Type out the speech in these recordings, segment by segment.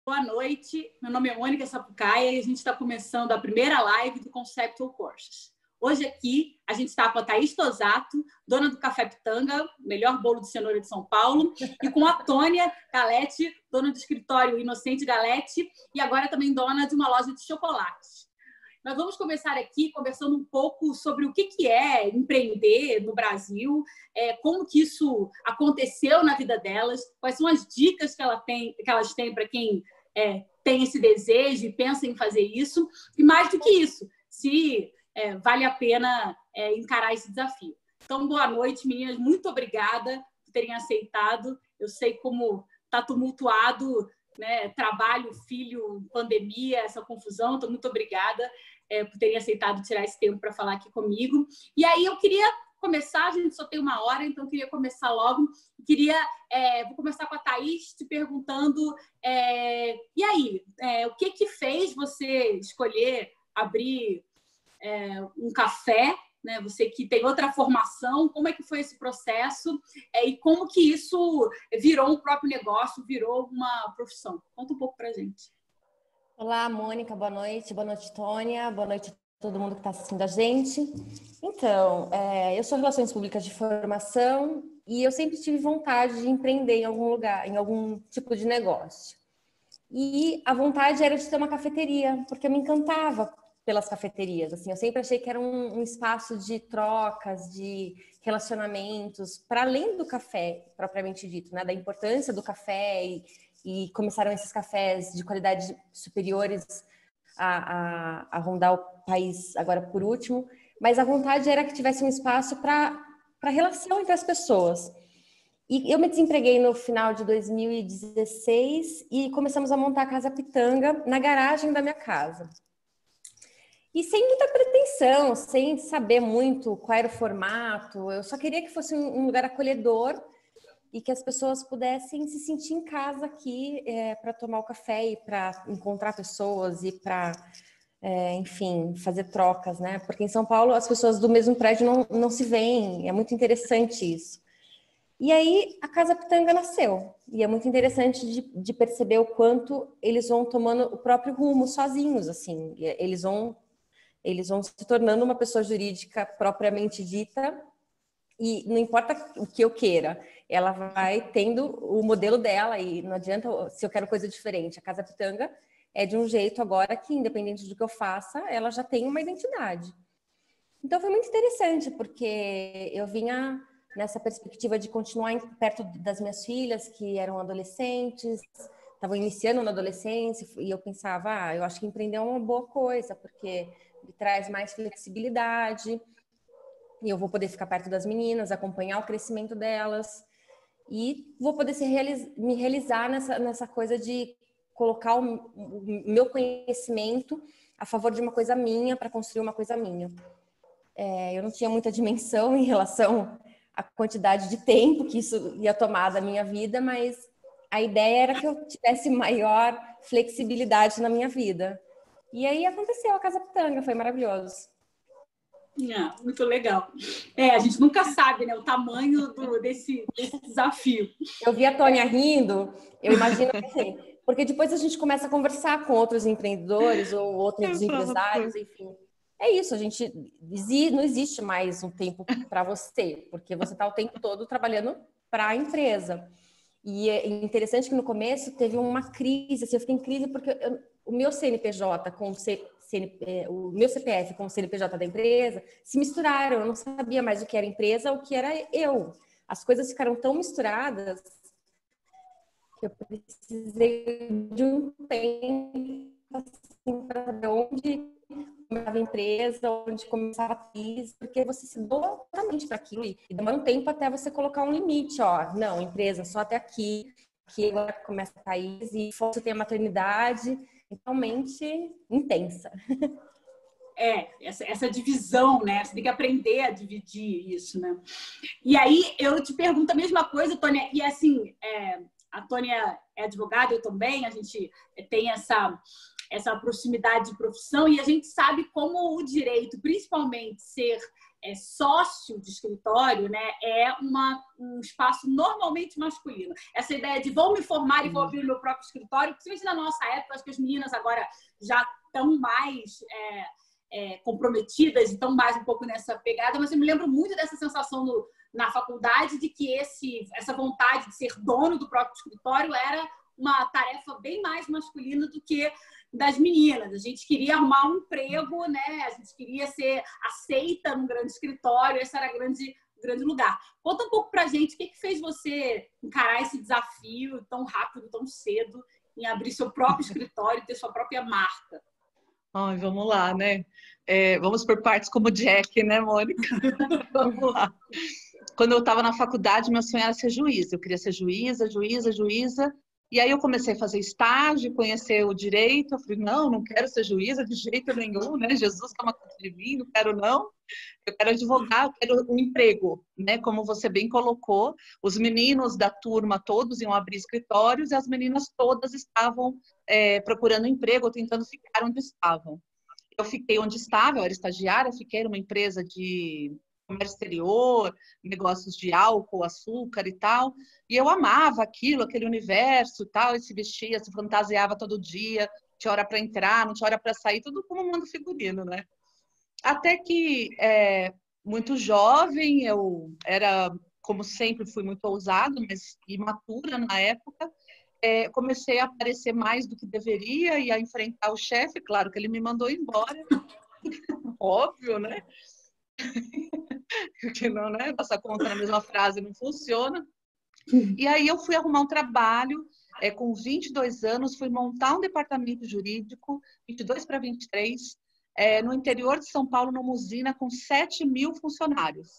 Boa noite, meu nome é Mônica Sapucaia e a gente está começando a primeira live do Conceptual Courses. Hoje aqui a gente está com a Thaís Tosato, dona do Café Pitanga, melhor bolo de cenoura de São Paulo, e com a Tônia Galete, dona do escritório Inocente Galete e agora também dona de uma loja de chocolates. Nós vamos começar aqui conversando um pouco sobre o que é empreender no Brasil, como que isso aconteceu na vida delas, quais são as dicas que elas têm para quem tem esse desejo e pensa em fazer isso, e mais do que isso, se vale a pena encarar esse desafio. Então, boa noite, meninas. Muito obrigada por terem aceitado. Eu sei como está tumultuado, né? Trabalho, filho, pandemia, essa confusão. Então, muito obrigada por terem aceitado tirar esse tempo para falar aqui comigo. E aí, eu queria começar, a gente só tem 1 hora, então eu queria começar logo. Vou começar com a Thaís te perguntando, e aí, o que fez você escolher abrir um café, né? Você que tem outra formação, como é que foi esse processo e como que isso virou um próprio negócio, virou uma profissão? Conta um pouco pra gente. Olá, Mônica, boa noite, Tônia, boa noite a todo mundo que está assistindo a gente. Então, eu sou Relações Públicas de formação e eu sempre tive vontade de empreender em algum lugar, em algum tipo de negócio. E a vontade era de ter uma cafeteria, porque eu me encantava pelas cafeterias, assim, eu sempre achei que era um espaço de trocas, de relacionamentos, para além do café, propriamente dito, né, da importância do café, e começaram esses cafés de qualidade superiores a rondar o país agora por último, mas a vontade era que tivesse um espaço para relação entre as pessoas. E eu me desempreguei no final de 2016 e começamos a montar a Casa Pitanga na garagem da minha casa. E sem muita pretensão, sem saber muito qual era o formato, eu só queria que fosse um lugar acolhedor e que as pessoas pudessem se sentir em casa aqui para tomar o café e para encontrar pessoas e para, enfim, fazer trocas, né? Porque em São Paulo as pessoas do mesmo prédio não se veem, é muito interessante isso. E aí a Casa Pitanga nasceu, e é muito interessante de perceber o quanto eles vão tomando o próprio rumo sozinhos, assim, eles vão se tornando uma pessoa jurídica propriamente dita, e não importa o que eu queira, ela vai tendo o modelo dela, e não adianta se eu quero coisa diferente. A Casa Pitanga é de um jeito agora que, independente do que eu faça, ela já tem uma identidade. Então foi muito interessante, porque eu vinha nessa perspectiva de continuar perto das minhas filhas, que eram adolescentes, estavam iniciando na adolescência, e eu pensava, eu acho que empreender é uma boa coisa, porque me traz mais flexibilidade, e eu vou poder ficar perto das meninas, acompanhar o crescimento delas, e vou poder me realizar nessa coisa de colocar o meu conhecimento a favor de uma coisa minha, para construir uma coisa minha. Eu não tinha muita dimensão em relação à quantidade de tempo que isso ia tomar da minha vida, mas a ideia era que eu tivesse maior flexibilidade na minha vida. E aí aconteceu a Casa Pitanga, foi maravilhoso. Muito legal. A gente nunca sabe, né, o tamanho desse desafio. Eu vi a Tônia rindo, eu imagino que assim, porque depois a gente começa a conversar com outros empreendedores ou outros empresários, enfim. É isso, não existe mais um tempo para você, porque você está o tempo todo trabalhando para a empresa. E é interessante que no começo teve uma crise, assim, eu fiquei em crise porque o meu CNPJ com o meu CPF com o CNPJ da empresa se misturaram, eu não sabia mais o que era empresa, o que era eu. As coisas ficaram tão misturadas que eu precisei de um tempo assim, para ver onde começava a empresa, onde começava a crise, porque você se doa totalmente para aquilo e demora um tempo até você colocar um limite, ó, não, empresa, só até aqui agora começa a país e você tem a maternidade, realmente intensa. Essa divisão, né? Você tem que aprender a dividir isso, né? E aí eu te pergunto a mesma coisa, Tônia, e assim, a Tônia é advogada, eu também, a gente tem essa proximidade de profissão e a gente sabe como o direito, principalmente ser sócio de escritório, né, é um espaço normalmente masculino. Essa ideia de vou me formar e vou abrir o meu próprio escritório, principalmente na nossa época, acho que as meninas agora já estão mais comprometidas, estão mais um pouco nessa pegada, mas eu me lembro muito dessa sensação na faculdade de que essa vontade de ser dono do próprio escritório era uma tarefa bem mais masculina do que das meninas. A gente queria arrumar um emprego, né? A gente queria ser aceita num grande escritório, esse era o grande lugar. Conta um pouco pra gente o que fez você encarar esse desafio tão rápido, tão cedo, em abrir seu próprio escritório e ter sua própria marca. Ai, vamos lá, né? Vamos por partes como Jack, né, Mônica? Vamos lá. Quando eu estava na faculdade, meu sonho era ser juíza. Eu queria ser juíza, juíza, juíza. E aí eu comecei a fazer estágio, conhecer o direito. Eu falei, não quero ser juíza de jeito nenhum, né? Jesus toma conta de mim, não quero não. Eu quero advogar, eu quero um emprego, né? Como você bem colocou, os meninos da turma todos iam abrir escritórios e as meninas todas estavam procurando emprego, tentando ficar onde estavam. Eu fiquei onde estava, eu era estagiária, fiquei numa empresa de comércio exterior, negócios de álcool, açúcar e tal, e eu amava aquilo, aquele universo e tal, e se vestia, se fantasiava todo dia, tinha hora para entrar, não tinha hora para sair, tudo como manda figurino, né? Até que, muito jovem, eu era, como sempre, fui muito ousada, mas imatura na época, comecei a aparecer mais do que deveria e a enfrentar o chefe, claro que ele me mandou embora, óbvio, né? Porque não, né? Nossa conta na mesma frase não funciona. E aí eu fui arrumar um trabalho, com 22 anos, fui montar um departamento jurídico, 22 para 23, no interior de São Paulo, numa usina com 7.000 funcionários.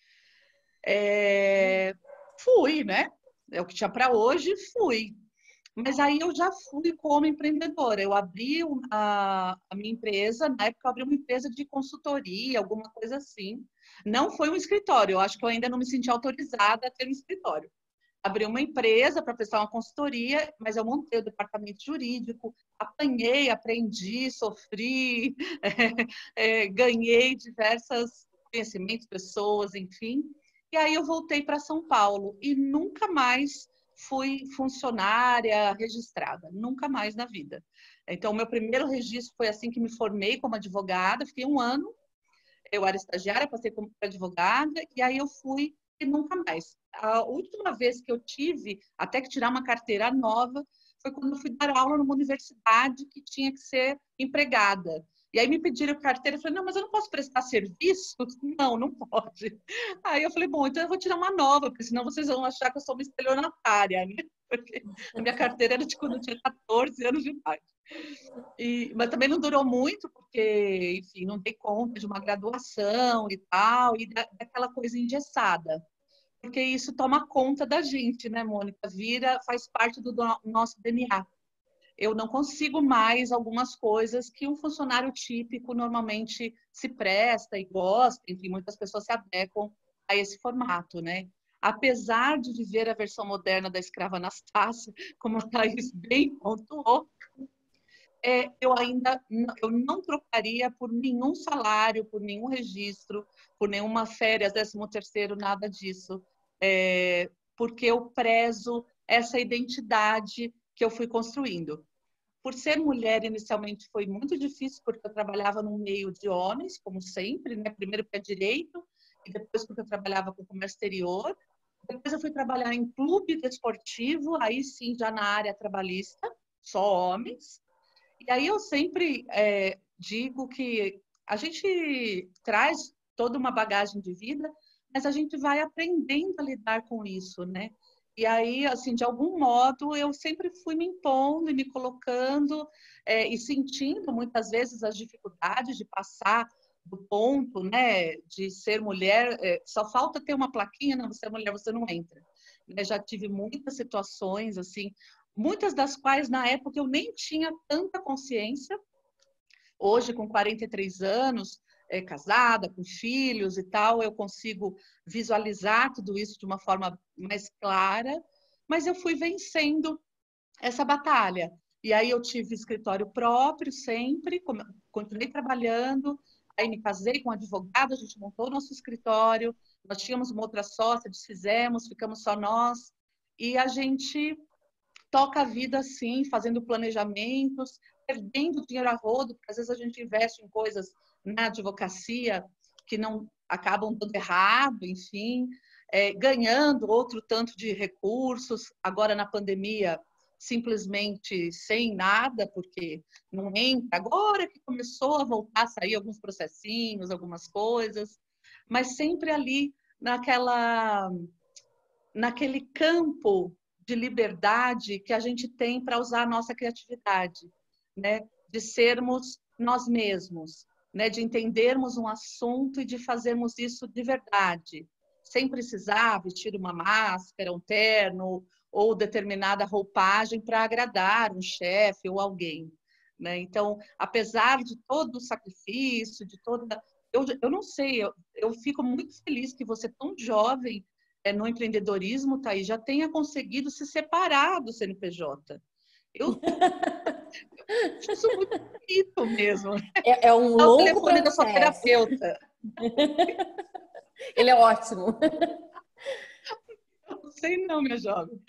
Fui, né? É o que tinha para hoje, fui. Mas aí eu já fui como empreendedora. Eu abri a minha empresa, na época eu abri uma empresa de consultoria, alguma coisa assim. Não foi um escritório, eu acho que eu ainda não me senti autorizada a ter um escritório. Abri uma empresa para prestar uma consultoria, mas eu montei o departamento jurídico, apanhei, aprendi, sofri, ganhei diversos conhecimentos, pessoas, enfim. E aí eu voltei para São Paulo e nunca mais fui funcionária registrada, nunca mais na vida. Então, o meu primeiro registro foi assim que me formei como advogada, fiquei um ano, eu era estagiária, passei como advogada, e aí eu fui e nunca mais. A última vez que eu tive, até que tirar uma carteira nova, foi quando eu fui dar aula numa universidade que tinha que ser empregada. E aí me pediram carteira, eu falei, não, mas eu não posso prestar serviço? Não, não pode. Aí eu falei, bom, então eu vou tirar uma nova, porque senão vocês vão achar que eu sou uma estelionatária, né? Porque a minha carteira era de quando eu tinha 14 anos de idade. Mas também não durou muito, porque, enfim, não dei conta de uma graduação e tal, e daquela coisa engessada. Porque isso toma conta da gente, né, Mônica? Faz parte do nosso DNA. Eu não consigo mais algumas coisas que um funcionário típico normalmente se presta e gosta, enfim, muitas pessoas se adequam a esse formato, né? Apesar de viver a versão moderna da escrava Anastácia, como a Thaís bem pontuou, eu não trocaria por nenhum salário, por nenhum registro, por nenhuma férias, 13º, nada disso. Porque eu prezo essa identidade que eu fui construindo. Por ser mulher, inicialmente foi muito difícil, porque eu trabalhava no meio de homens, como sempre, né? Primeiro para direito, e depois porque eu trabalhava com comércio exterior. Depois eu fui trabalhar em clube desportivo, aí sim, já na área trabalhista, só homens. E aí eu sempre digo que a gente traz toda uma bagagem de vida, mas a gente vai aprendendo a lidar com isso, né? E aí, assim, de algum modo, eu sempre fui me impondo e me colocando e sentindo muitas vezes as dificuldades de passar do ponto, né, de ser mulher. Só falta ter uma plaquinha, não, você é mulher, você não entra. Já tive muitas situações, assim, muitas das quais na época eu nem tinha tanta consciência. Hoje, com 43 anos, casada, com filhos e tal, eu consigo visualizar tudo isso de uma forma mais clara, mas eu fui vencendo essa batalha. E aí eu tive escritório próprio sempre, continuei trabalhando, Aí me casei com um advogado, a gente montou o nosso escritório, nós tínhamos uma outra sócia, desfizemos, ficamos só nós. E a gente toca a vida assim, fazendo planejamentos, perdendo dinheiro a rodo, porque às vezes a gente investe em coisas na advocacia que não acabam dando errado, enfim, ganhando outro tanto de recursos, agora na pandemia, simplesmente sem nada, porque não entra, agora que começou a voltar a sair alguns processinhos, algumas coisas, mas sempre ali naquele campo de liberdade que a gente tem para usar a nossa criatividade, né? De sermos nós mesmos, né? De entendermos um assunto e de fazermos isso de verdade, sem precisar vestir uma máscara, um terno ou determinada roupagem para agradar um chefe ou alguém, né? Então, apesar de todo o sacrifício, de toda... Eu não sei, eu fico muito feliz que você, tão jovem, no empreendedorismo, Thaís, já tenha conseguido se separar do CNPJ. Eu acho isso muito bonito mesmo. É um Dá o longo telefone da sua processo. terapeuta. Ele é ótimo. Eu não sei não, minha jovem.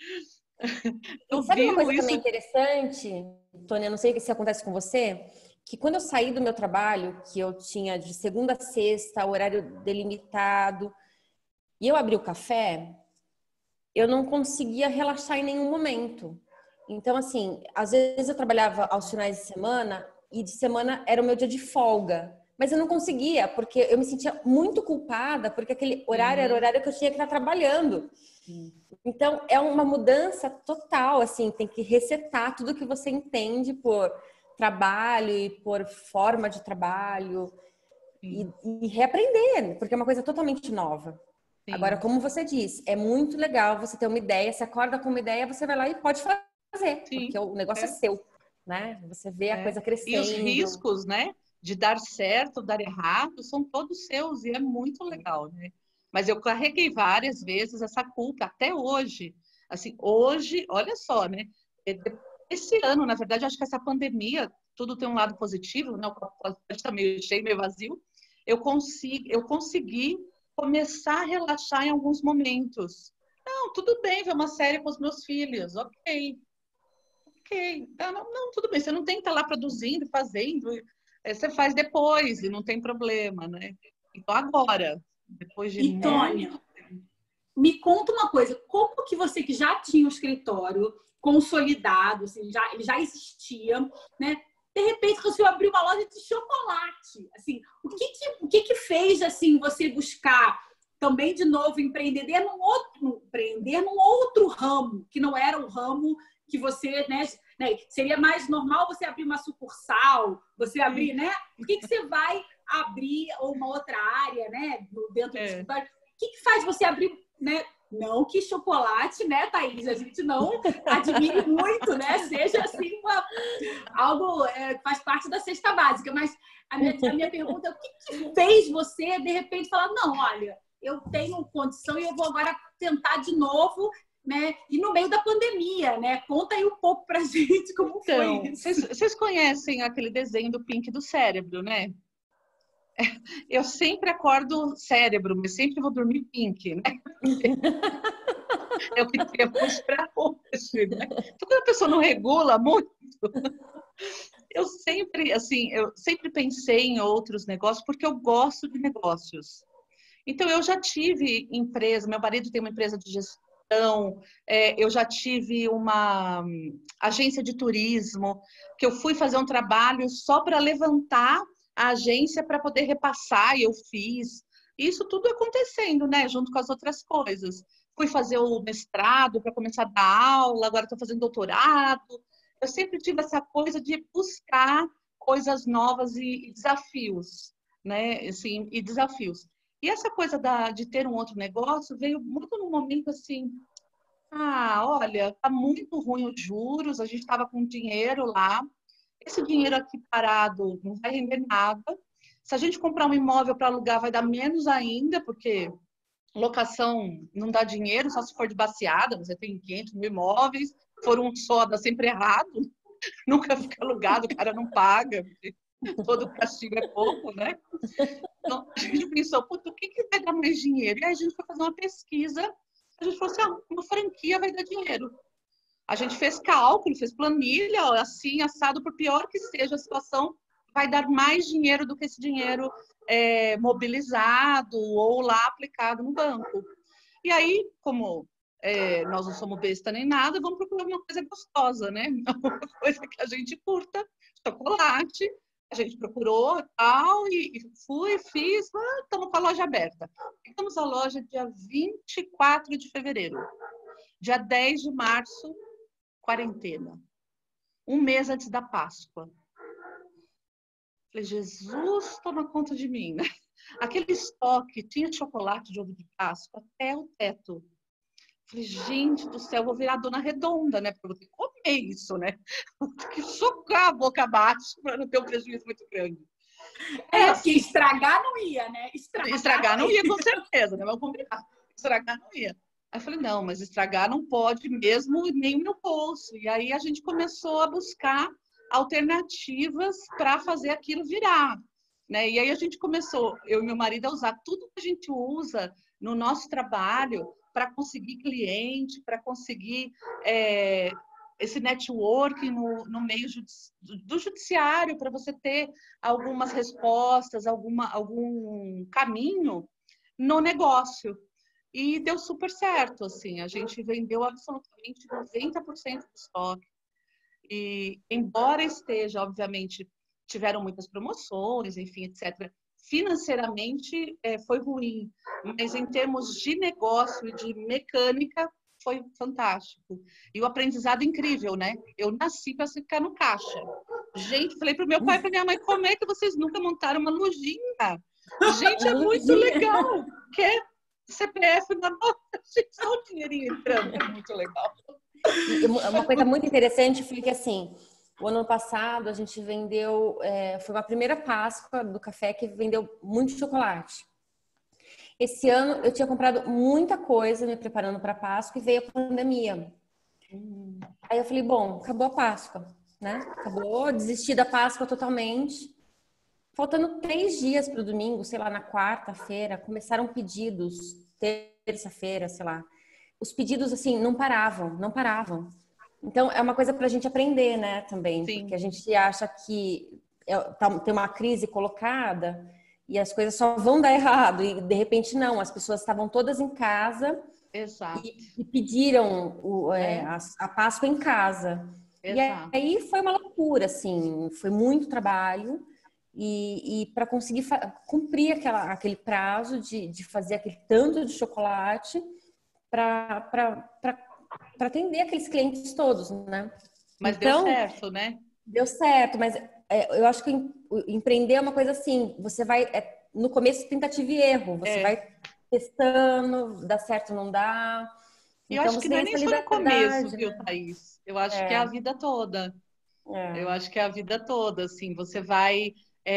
E Eu sabe uma vivo coisa isso. também interessante, Tônia, não sei se acontece com você, que quando eu saí do meu trabalho, que eu tinha de segunda a sexta, horário delimitado, e eu abri o café, eu não conseguia relaxar em nenhum momento. Então, assim, às vezes eu trabalhava aos finais de semana e de semana era o meu dia de folga. Mas eu não conseguia, porque eu me sentia muito culpada, porque aquele horário era o horário que eu tinha que estar trabalhando. Então, é uma mudança total, assim, tem que resetar tudo que você entende por trabalho e por forma de trabalho e reaprender, porque é uma coisa totalmente nova. Sim. Agora, como você diz, é muito legal você ter uma ideia, você acorda com uma ideia, você vai lá e pode fazer, Sim. porque o negócio é seu, né? Você vê a coisa crescendo. E os riscos, né, de dar certo, dar errado, são todos seus e é muito legal, né? Mas eu carreguei várias vezes essa culpa, até hoje. Assim, hoje, olha só, né? Esse ano, na verdade, acho que essa pandemia, tudo tem um lado positivo, né? O copo está meio cheio, meio vazio. Eu consegui começar a relaxar em alguns momentos. Não, tudo bem ver uma série com os meus filhos, ok. Não, tudo bem, você não tem que estar lá produzindo, fazendo, você faz depois e não tem problema, né? Então agora, depois de E Tônia, me conta uma coisa, como que você que já tinha um escritório consolidado, assim, ele já existia, né? De repente resolveu abrir uma loja de chocolate, assim, o que que fez assim você buscar também de novo empreender num outro ramo que não era o ramo que você, né, seria mais normal você abrir uma sucursal, você abrir, né? Por que você vai abrir uma outra área, né, dentro do escritório? O que faz você abrir, né? Não que chocolate, né, Thaís? A gente não admire muito, né? Seja assim algo que faz parte da cesta básica. Mas a minha pergunta é o que fez você, de repente, falar, não, olha, eu tenho condição e eu vou agora tentar de novo, né? E no meio da pandemia, né? Conta aí um pouco pra gente como foi isso. Vocês conhecem aquele desenho do Pink do cérebro, né? Eu sempre acordo cérebro, mas sempre vou dormir pink, né? É o que temos para hoje, né? Então, quando a pessoa não regula muito, eu sempre pensei em outros negócios, porque eu gosto de negócios. Então, eu já tive empresa, meu marido tem uma empresa de gestão, eu já tive uma agência de turismo, que eu fui fazer um trabalho só para levantar a agência para poder repassar, e eu fiz. Isso tudo acontecendo, né? Junto com as outras coisas. Fui fazer o mestrado para começar a dar aula, agora estou fazendo doutorado. Eu sempre tive essa coisa de buscar coisas novas e desafios, né? Assim, e desafios. E essa coisa de ter um outro negócio veio muito num momento assim, olha, tá muito ruim os juros, a gente estava com dinheiro lá, esse dinheiro aqui parado não vai render nada. Se a gente comprar um imóvel para alugar, vai dar menos ainda, porque locação não dá dinheiro, só se for de baseada, você tem 500 mil imóveis, for um só, dá sempre errado, nunca fica alugado, o cara não paga, todo castigo é pouco, né? Então, a gente pensou, puta, o que vai dar mais dinheiro? E aí a gente foi fazer uma pesquisa, a gente falou assim, uma franquia vai dar dinheiro. A gente fez cálculo, fez planilha, ó, assim, assado, por pior que seja a situação, vai dar mais dinheiro do que esse dinheiro mobilizado ou lá aplicado no banco. E aí, como nós não somos besta nem nada, vamos procurar uma coisa gostosa, né? Uma coisa que a gente curta, chocolate. A gente procurou e tal, e fui, fiz, estamos com a loja aberta. Ficamos a loja dia 24 de fevereiro. Dia 10 de março, quarentena. Um mês antes da Páscoa. Falei, Jesus, toma conta de mim, né? Aquele estoque, tinha chocolate de ovo de Páscoa até o teto. Falei, gente do céu, vou virar dona redonda, né? Porque eu vou ter que comer isso, né? Vou ter que socar a boca abaixo para não ter um prejuízo muito grande. Porque estragar não ia, né? Estragar não ia, com certeza, né? Vamos combinar. Estragar não ia. Aí eu falei, não, mas estragar não pode mesmo, nem o meu bolso. E aí a gente começou a buscar alternativas para fazer aquilo virar, né? E aí a gente começou, eu e meu marido, a usar tudo que a gente usa no nosso trabalho para conseguir cliente, para conseguir esse networking no meio do judiciário, para você ter algumas respostas, algum caminho no negócio. E deu super certo, assim, a gente vendeu absolutamente 90% do estoque. E embora esteja, obviamente, tiveram muitas promoções, enfim, etc. Financeiramente foi ruim, mas em termos de negócio e de mecânica foi fantástico. E o aprendizado incrível, né? Eu nasci para ficar no caixa. Gente, falei para o meu pai e para minha mãe, como é que vocês nunca montaram uma lojinha? Gente, é muito legal. Quer CPF na mão, só o dinheirinho entrando, é muito legal. E uma coisa muito interessante foi que, assim, o ano passado a gente vendeu, foi a primeira Páscoa do café que vendeu muito chocolate. Esse ano eu tinha comprado muita coisa me preparando para a Páscoa e veio a pandemia. Aí eu falei, bom, acabou a Páscoa, né? Acabou, desisti da Páscoa totalmente. Faltando 3 dias para o domingo, sei lá, na quarta-feira, começaram pedidos, terça-feira, sei lá. Os pedidos, assim, não paravam, não paravam. Então, é uma coisa para a gente aprender, né, também. Sim. Porque a gente acha que tem uma crise colocada e as coisas só vão dar errado. E, de repente, não. As pessoas estavam todas em casa. Exato. E pediram a Páscoa em casa. Exato. E aí foi uma loucura, assim. Foi muito trabalho. E para conseguir cumprir aquele prazo de fazer aquele tanto de chocolate para atender aqueles clientes todos, né? Mas então, deu certo, né? Deu certo, mas eu acho que empreender é uma coisa assim, você vai, no começo, tentativa e erro, você vai testando, dá certo, não dá. E eu Então, acho que você não tem é nem essa só no começo, liberdade, viu, né? Thaís? Eu acho que é a vida toda. Eu acho que é a vida toda, assim, você vai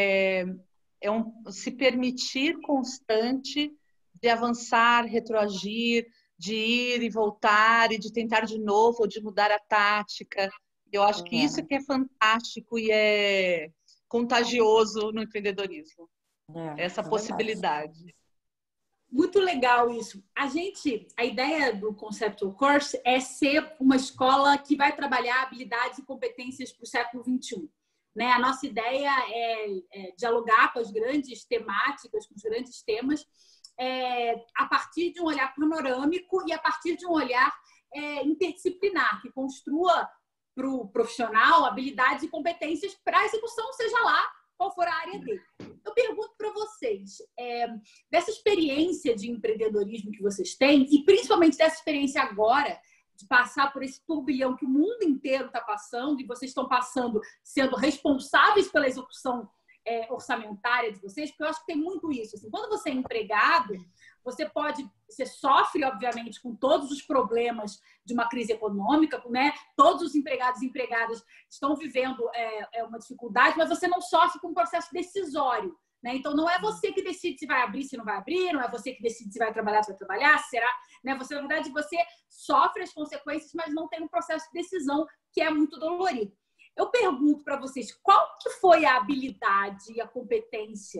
se permitir constante de avançar, retroagir, de ir e voltar e de tentar de novo ou de mudar a tática. Eu acho que isso que é fantástico e é contagioso no empreendedorismo. Essa possibilidade. Muito legal isso. A ideia do Conceptual Course é ser uma escola que vai trabalhar habilidades e competências para o século XXI. Né? A nossa ideia é dialogar com as grandes temáticas, com os grandes temas, a partir de um olhar panorâmico e a partir de um olhar interdisciplinar, que construa para o profissional habilidades e competências para a execução, seja lá qual for a área dele. Eu pergunto para vocês, dessa experiência de empreendedorismo que vocês têm, e principalmente dessa experiência agora, de passar por esse turbilhão que o mundo inteiro está passando, e vocês estão passando sendo responsáveis pela execução orçamentária de vocês, porque eu acho que tem muito isso. Assim, quando você é empregado, você sofre, obviamente, com todos os problemas de uma crise econômica, né? Todos os empregados e empregadas estão vivendo uma dificuldade, mas você não sofre com um processo decisório. Né? Então, não é você que decide se vai abrir, se não vai abrir, não é você que decide se vai trabalhar, se vai trabalhar, se será. Né? Você, na verdade, você sofre as consequências, mas não tem um processo de decisão que é muito dolorido. Eu pergunto para vocês, qual que foi a habilidade e a competência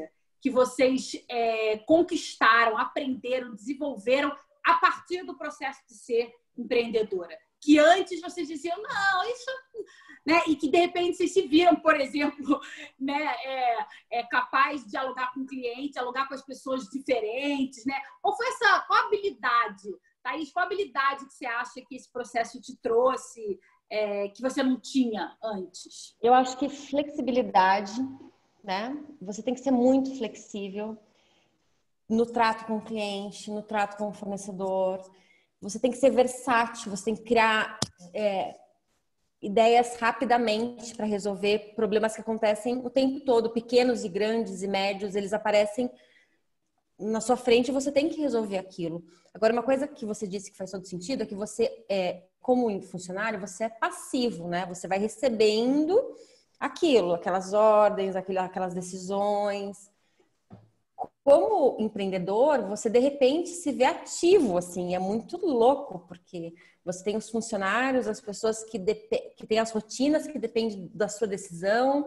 que vocês conquistaram, aprenderam, desenvolveram a partir do processo de ser empreendedora? Que antes vocês diziam, não, isso... Né? E que, de repente, vocês se viram, por exemplo, né? Capaz de dialogar com o cliente, dialogar com as pessoas diferentes. Né? Qual a habilidade, Thaís, qual a habilidade que você acha que esse processo te trouxe, que você não tinha antes? Eu acho que flexibilidade, né? Você tem que ser muito flexível no trato com o cliente, no trato com o fornecedor. Você tem que ser versátil, você tem que criar ideias rapidamente para resolver problemas que acontecem o tempo todo, pequenos e grandes e médios, eles aparecem na sua frente e você tem que resolver aquilo. Agora, uma coisa que você disse que faz todo sentido é que você, como funcionário, você é passivo, né? Você vai recebendo aquilo, aquelas ordens, aquelas decisões. Como empreendedor, você de repente se vê ativo, assim, é muito louco, porque você tem os funcionários, as pessoas que têm as rotinas que dependem da sua decisão,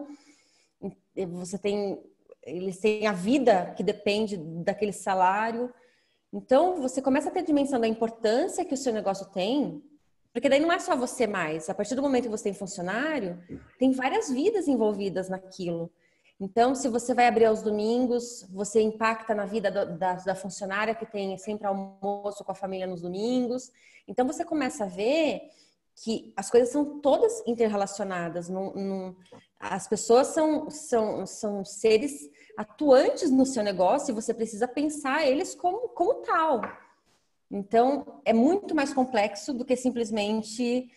eles têm a vida que depende daquele salário. Então, você começa a ter dimensão da importância que o seu negócio tem, porque daí não é só você mais. A partir do momento que você tem funcionário, tem várias vidas envolvidas naquilo. Então, se você vai abrir aos domingos, você impacta na vida da funcionária que tem sempre almoço com a família nos domingos. Então, você começa a ver que as coisas são todas interrelacionadas. As pessoas são seres atuantes no seu negócio e você precisa pensar eles como tal. Então, é muito mais complexo do que simplesmente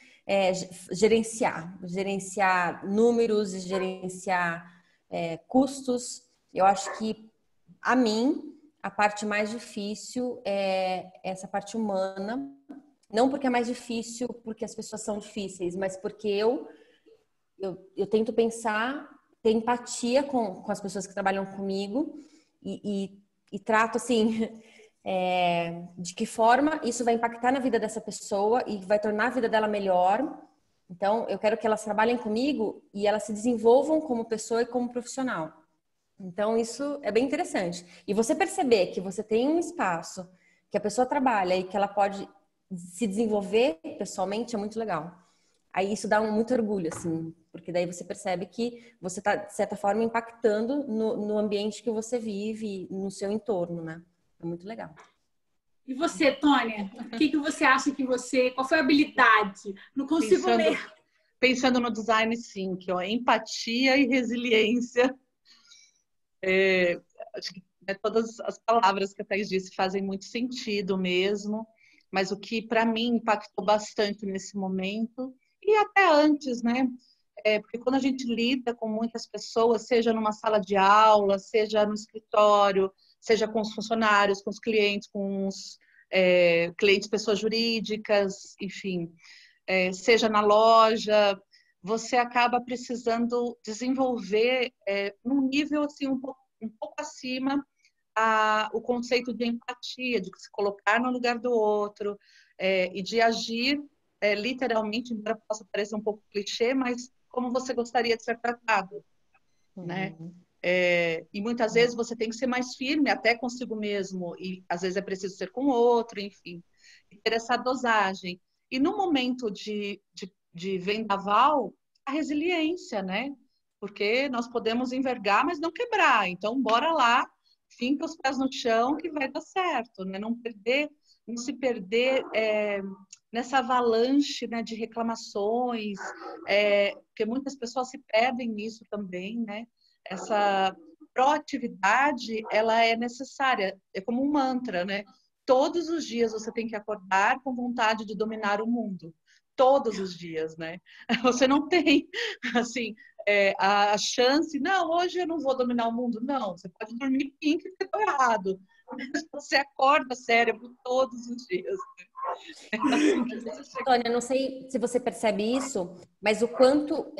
gerenciar números e gerenciar custos. Eu acho que, a parte mais difícil é essa parte humana. Não porque é mais difícil, porque as pessoas são difíceis, mas porque eu tento pensar, ter empatia com as pessoas que trabalham comigo e trato, assim, de que forma isso vai impactar na vida dessa pessoa e vai tornar a vida dela melhor. Então, eu quero que elas trabalhem comigo e elas se desenvolvam como pessoa e como profissional. Então, isso é bem interessante. E você perceber que você tem um espaço que a pessoa trabalha e que ela pode se desenvolver pessoalmente é muito legal. Aí isso dá muito orgulho, assim, porque daí você percebe que você está, de certa forma, impactando no ambiente que você vive, no seu entorno, né? É muito legal. E você, Tônia, o que você acha qual foi a habilidade? Não consigo ler. Pensando no design thinking, empatia e resiliência. Acho que todas as palavras que a Thaís disse fazem muito sentido mesmo, mas o que para mim impactou bastante nesse momento, e até antes, né? Porque quando a gente lida com muitas pessoas, seja numa sala de aula, seja no escritório, seja com os funcionários, com os clientes, com os clientes, pessoas jurídicas, enfim, seja na loja, você acaba precisando desenvolver num nível assim um pouco acima o conceito de empatia, de se colocar no lugar do outro e de agir literalmente, embora possa parecer um pouco clichê, mas como você gostaria de ser tratado, né? E muitas vezes você tem que ser mais firme até consigo mesmo, e às vezes é preciso ser com o outro, enfim, ter essa dosagem. E no momento de vendaval, a resiliência, né? Porque nós podemos envergar, mas não quebrar. Então, bora lá, finca os pés no chão que vai dar certo, né? Não se perder nessa avalanche, né, de reclamações, porque muitas pessoas se perdem nisso também, né? Essa proatividade, ela é necessária, é como um mantra, né? Todos os dias você tem que acordar com vontade de dominar o mundo. Todos os dias, né? Você não tem, assim, a chance, não, hoje eu não vou dominar o mundo. Não, você pode dormir pink porque estou errado. Mas você acorda cérebro todos os dias. Tônia, não sei se você percebe isso, mas o quanto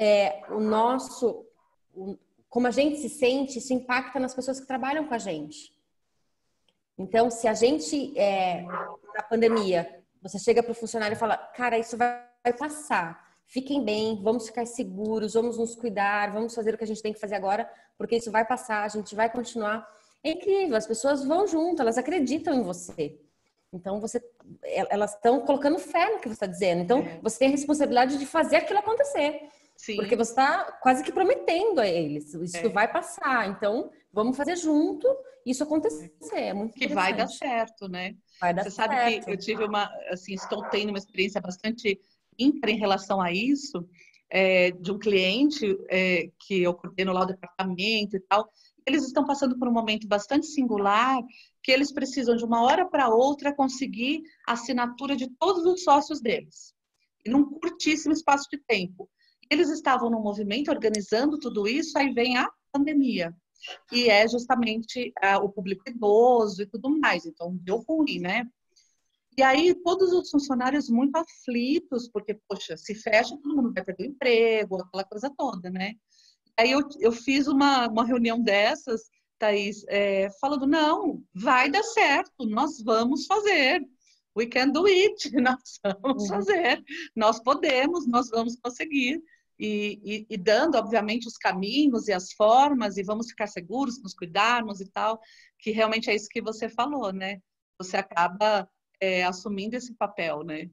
como a gente se sente, isso impacta nas pessoas que trabalham com a gente. Então, se a gente, na pandemia, você chega para o funcionário e fala, cara, isso vai passar, fiquem bem, vamos ficar seguros, vamos nos cuidar, vamos fazer o que a gente tem que fazer agora, porque isso vai passar, a gente vai continuar. É incrível, as pessoas vão junto, elas acreditam em você. Então, elas estão colocando fé no que você está dizendo. Então, você tem a responsabilidade de fazer aquilo acontecer. Sim. Porque você está quase que prometendo a eles. Isso vai passar. Então, vamos fazer junto isso acontecer. É muito que vai dar certo, né? Vai dar Você sabe certo. que eu tive estou tendo uma experiência bastante ímpar em relação a isso, de um cliente que eu coordeno lá o departamento e tal. Eles estão passando por um momento bastante singular, que eles precisam de uma hora para outra conseguir a assinatura de todos os sócios deles, num curtíssimo espaço de tempo. Eles estavam no movimento organizando tudo isso, aí vem a pandemia. E é justamente o público idoso e tudo mais. Então, deu ruim, né? E aí, todos os funcionários muito aflitos, porque, poxa, se fecha, todo mundo vai perder o emprego, aquela coisa toda, né? Aí eu fiz uma reunião dessas, Thaís, falando, não, vai dar certo, nós vamos fazer. We can do it, nós vamos fazer, nós podemos, nós vamos conseguir. E dando, obviamente, os caminhos e as formas, e vamos ficar seguros, nos cuidarmos e tal, que realmente é isso que você falou, né? Você acaba assumindo esse papel, né?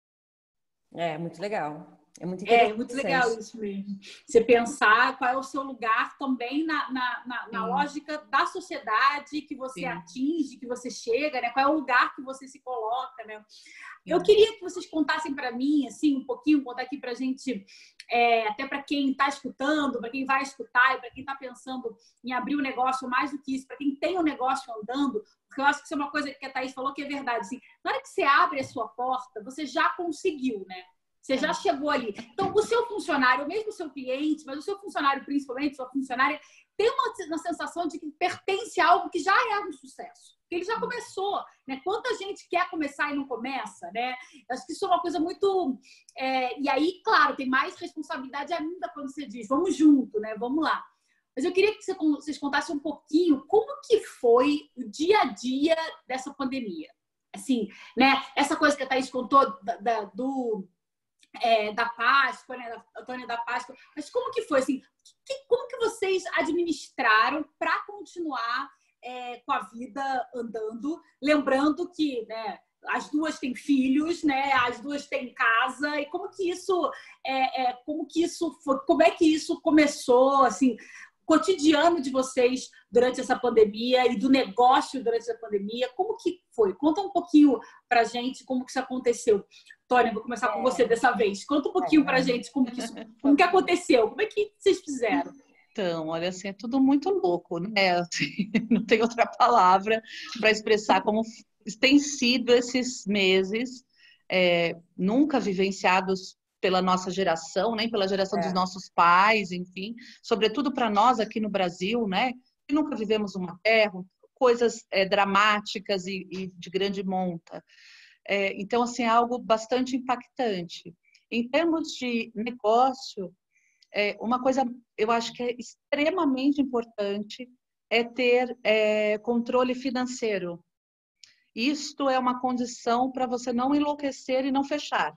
É muito legal. É muito É muito legal interessante. isso mesmo. Você pensar qual é o seu lugar também na lógica da sociedade que você atinge, que você chega, né? Qual é o lugar que você se coloca, né? Eu queria que vocês contassem para mim, assim, um pouquinho, contar aqui para a gente, até para quem está escutando, para quem vai escutar e para quem está pensando em abrir um negócio, mais do que isso, para quem tem um negócio andando, porque eu acho que isso é uma coisa que a Thaís falou que é verdade. Assim, na hora que você abre a sua porta, você já conseguiu, né? Você já chegou ali. Então, o seu funcionário, mesmo o seu cliente, mas o seu funcionário, principalmente, sua funcionária, tem uma sensação de que pertence a algo que já é um sucesso. Ele já começou, né? Quanta gente quer começar e não começa, né? Eu acho que isso é uma coisa muito... E aí, claro, tem mais responsabilidade ainda quando você diz, vamos junto, né? Vamos lá. Mas eu queria que vocês contassem um pouquinho como que foi o dia a dia dessa pandemia. Assim, né? Essa coisa que a Thaís contou da Páscoa, né, da Antônia da Páscoa, mas como que foi, assim, como que vocês administraram para continuar com a vida andando, lembrando que, né, as duas têm filhos, né, as duas têm casa, e como que isso foi, como é que isso começou, assim, o cotidiano de vocês durante essa pandemia e do negócio durante essa pandemia, como que foi? Conta um pouquinho pra gente como que isso aconteceu. Tônia, vou começar com você dessa vez. Conta um pouquinho pra gente como que aconteceu, como é que vocês fizeram? Então, olha, assim, é tudo muito louco, né? Assim, não tem outra palavra para expressar como tem sido esses meses, nunca vivenciados pela nossa geração, nem pela geração dos nossos pais, enfim, sobretudo para nós aqui no Brasil, né? Que nunca vivemos uma guerra, coisas dramáticas e de grande monta. Então, assim, é algo bastante impactante. Em termos de negócio, uma coisa eu acho que é extremamente importante é ter controle financeiro. Isto é uma condição para você não enlouquecer e não fechar.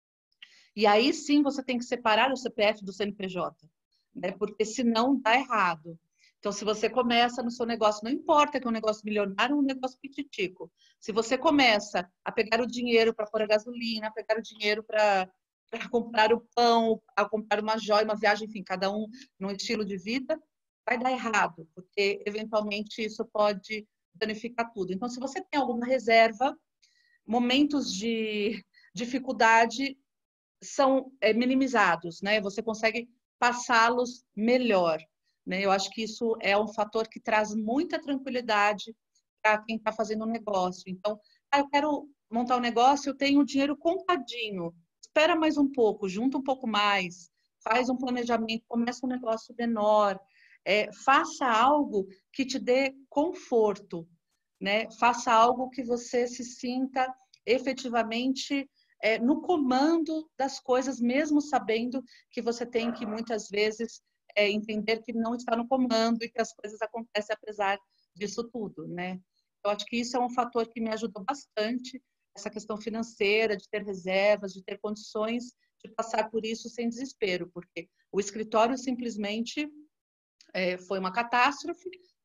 E aí sim você tem que separar o CPF do CNPJ, né? Porque senão dá errado. Então, se você começa no seu negócio, não importa que é um negócio milionário ou um negócio pititico, se você começa a pegar o dinheiro para pôr a gasolina, a pegar o dinheiro para comprar o pão, a comprar uma joia, uma viagem, enfim, cada um num estilo de vida, vai dar errado, porque eventualmente isso pode danificar tudo. Então, se você tem alguma reserva, momentos de dificuldade são minimizados, né? Você consegue passá-los melhor, né? Eu acho que isso é um fator que traz muita tranquilidade para quem está fazendo um negócio. Então, eu quero montar um negócio, eu tenho o dinheiro contadinho. Espera mais um pouco, junta um pouco mais, faz um planejamento, começa um negócio menor, faça algo que te dê conforto, né? Faça algo que você se sinta efetivamente no comando das coisas, mesmo sabendo que você tem que, muitas vezes, entender que não está no comando e que as coisas acontecem apesar disso tudo, né? Eu acho que isso é um fator que me ajudou bastante, essa questão financeira, de ter reservas, de ter condições de passar por isso sem desespero, porque o escritório simplesmente foi uma catástrofe,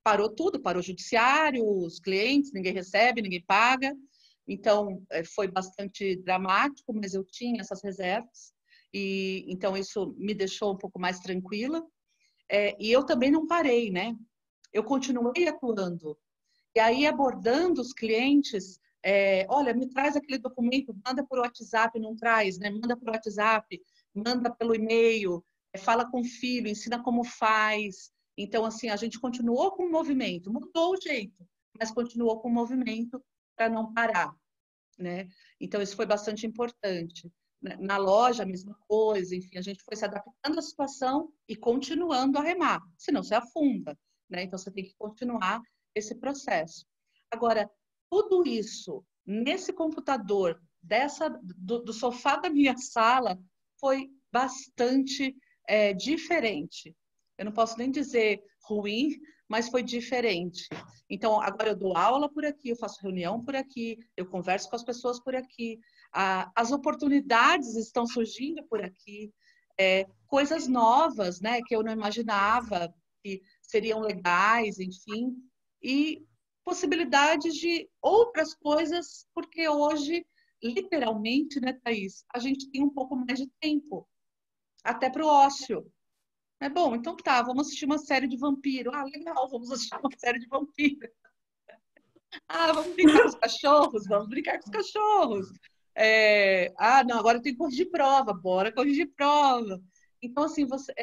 parou tudo, parou o judiciário, os clientes, ninguém recebe, ninguém paga. Então, foi bastante dramático, mas eu tinha essas reservas. E então, isso me deixou um pouco mais tranquila. E eu também não parei, né? Eu continuei atuando. E aí, abordando os clientes, olha, me traz aquele documento, manda por WhatsApp, não traz, né? Manda por WhatsApp, manda pelo e-mail, fala com o filho, ensina como faz. Então, assim, a gente continuou com o movimento, mudou o jeito, mas continuou com o movimento para não parar, né? Então, isso foi bastante importante. Na loja, a mesma coisa, enfim, a gente foi se adaptando à situação e continuando a remar, senão você afunda, né? Então, você tem que continuar esse processo. Agora, tudo isso nesse computador, do sofá da minha sala, foi bastante diferente. Eu não posso nem dizer ruim, mas foi diferente. Então, agora eu dou aula por aqui, eu faço reunião por aqui, eu converso com as pessoas por aqui, as oportunidades estão surgindo por aqui, coisas novas, né, que eu não imaginava que seriam legais, enfim, e possibilidades de outras coisas, porque hoje, literalmente, né, Thaís, a gente tem um pouco mais de tempo, até para o ócio. É bom, então tá, vamos assistir uma série de vampiro. Ah, legal, vamos assistir uma série de vampiro. Ah, vamos brincar com os cachorros? Vamos brincar com os cachorros. Não, agora eu tenho que corrigir prova, bora corrigir prova. Então, assim,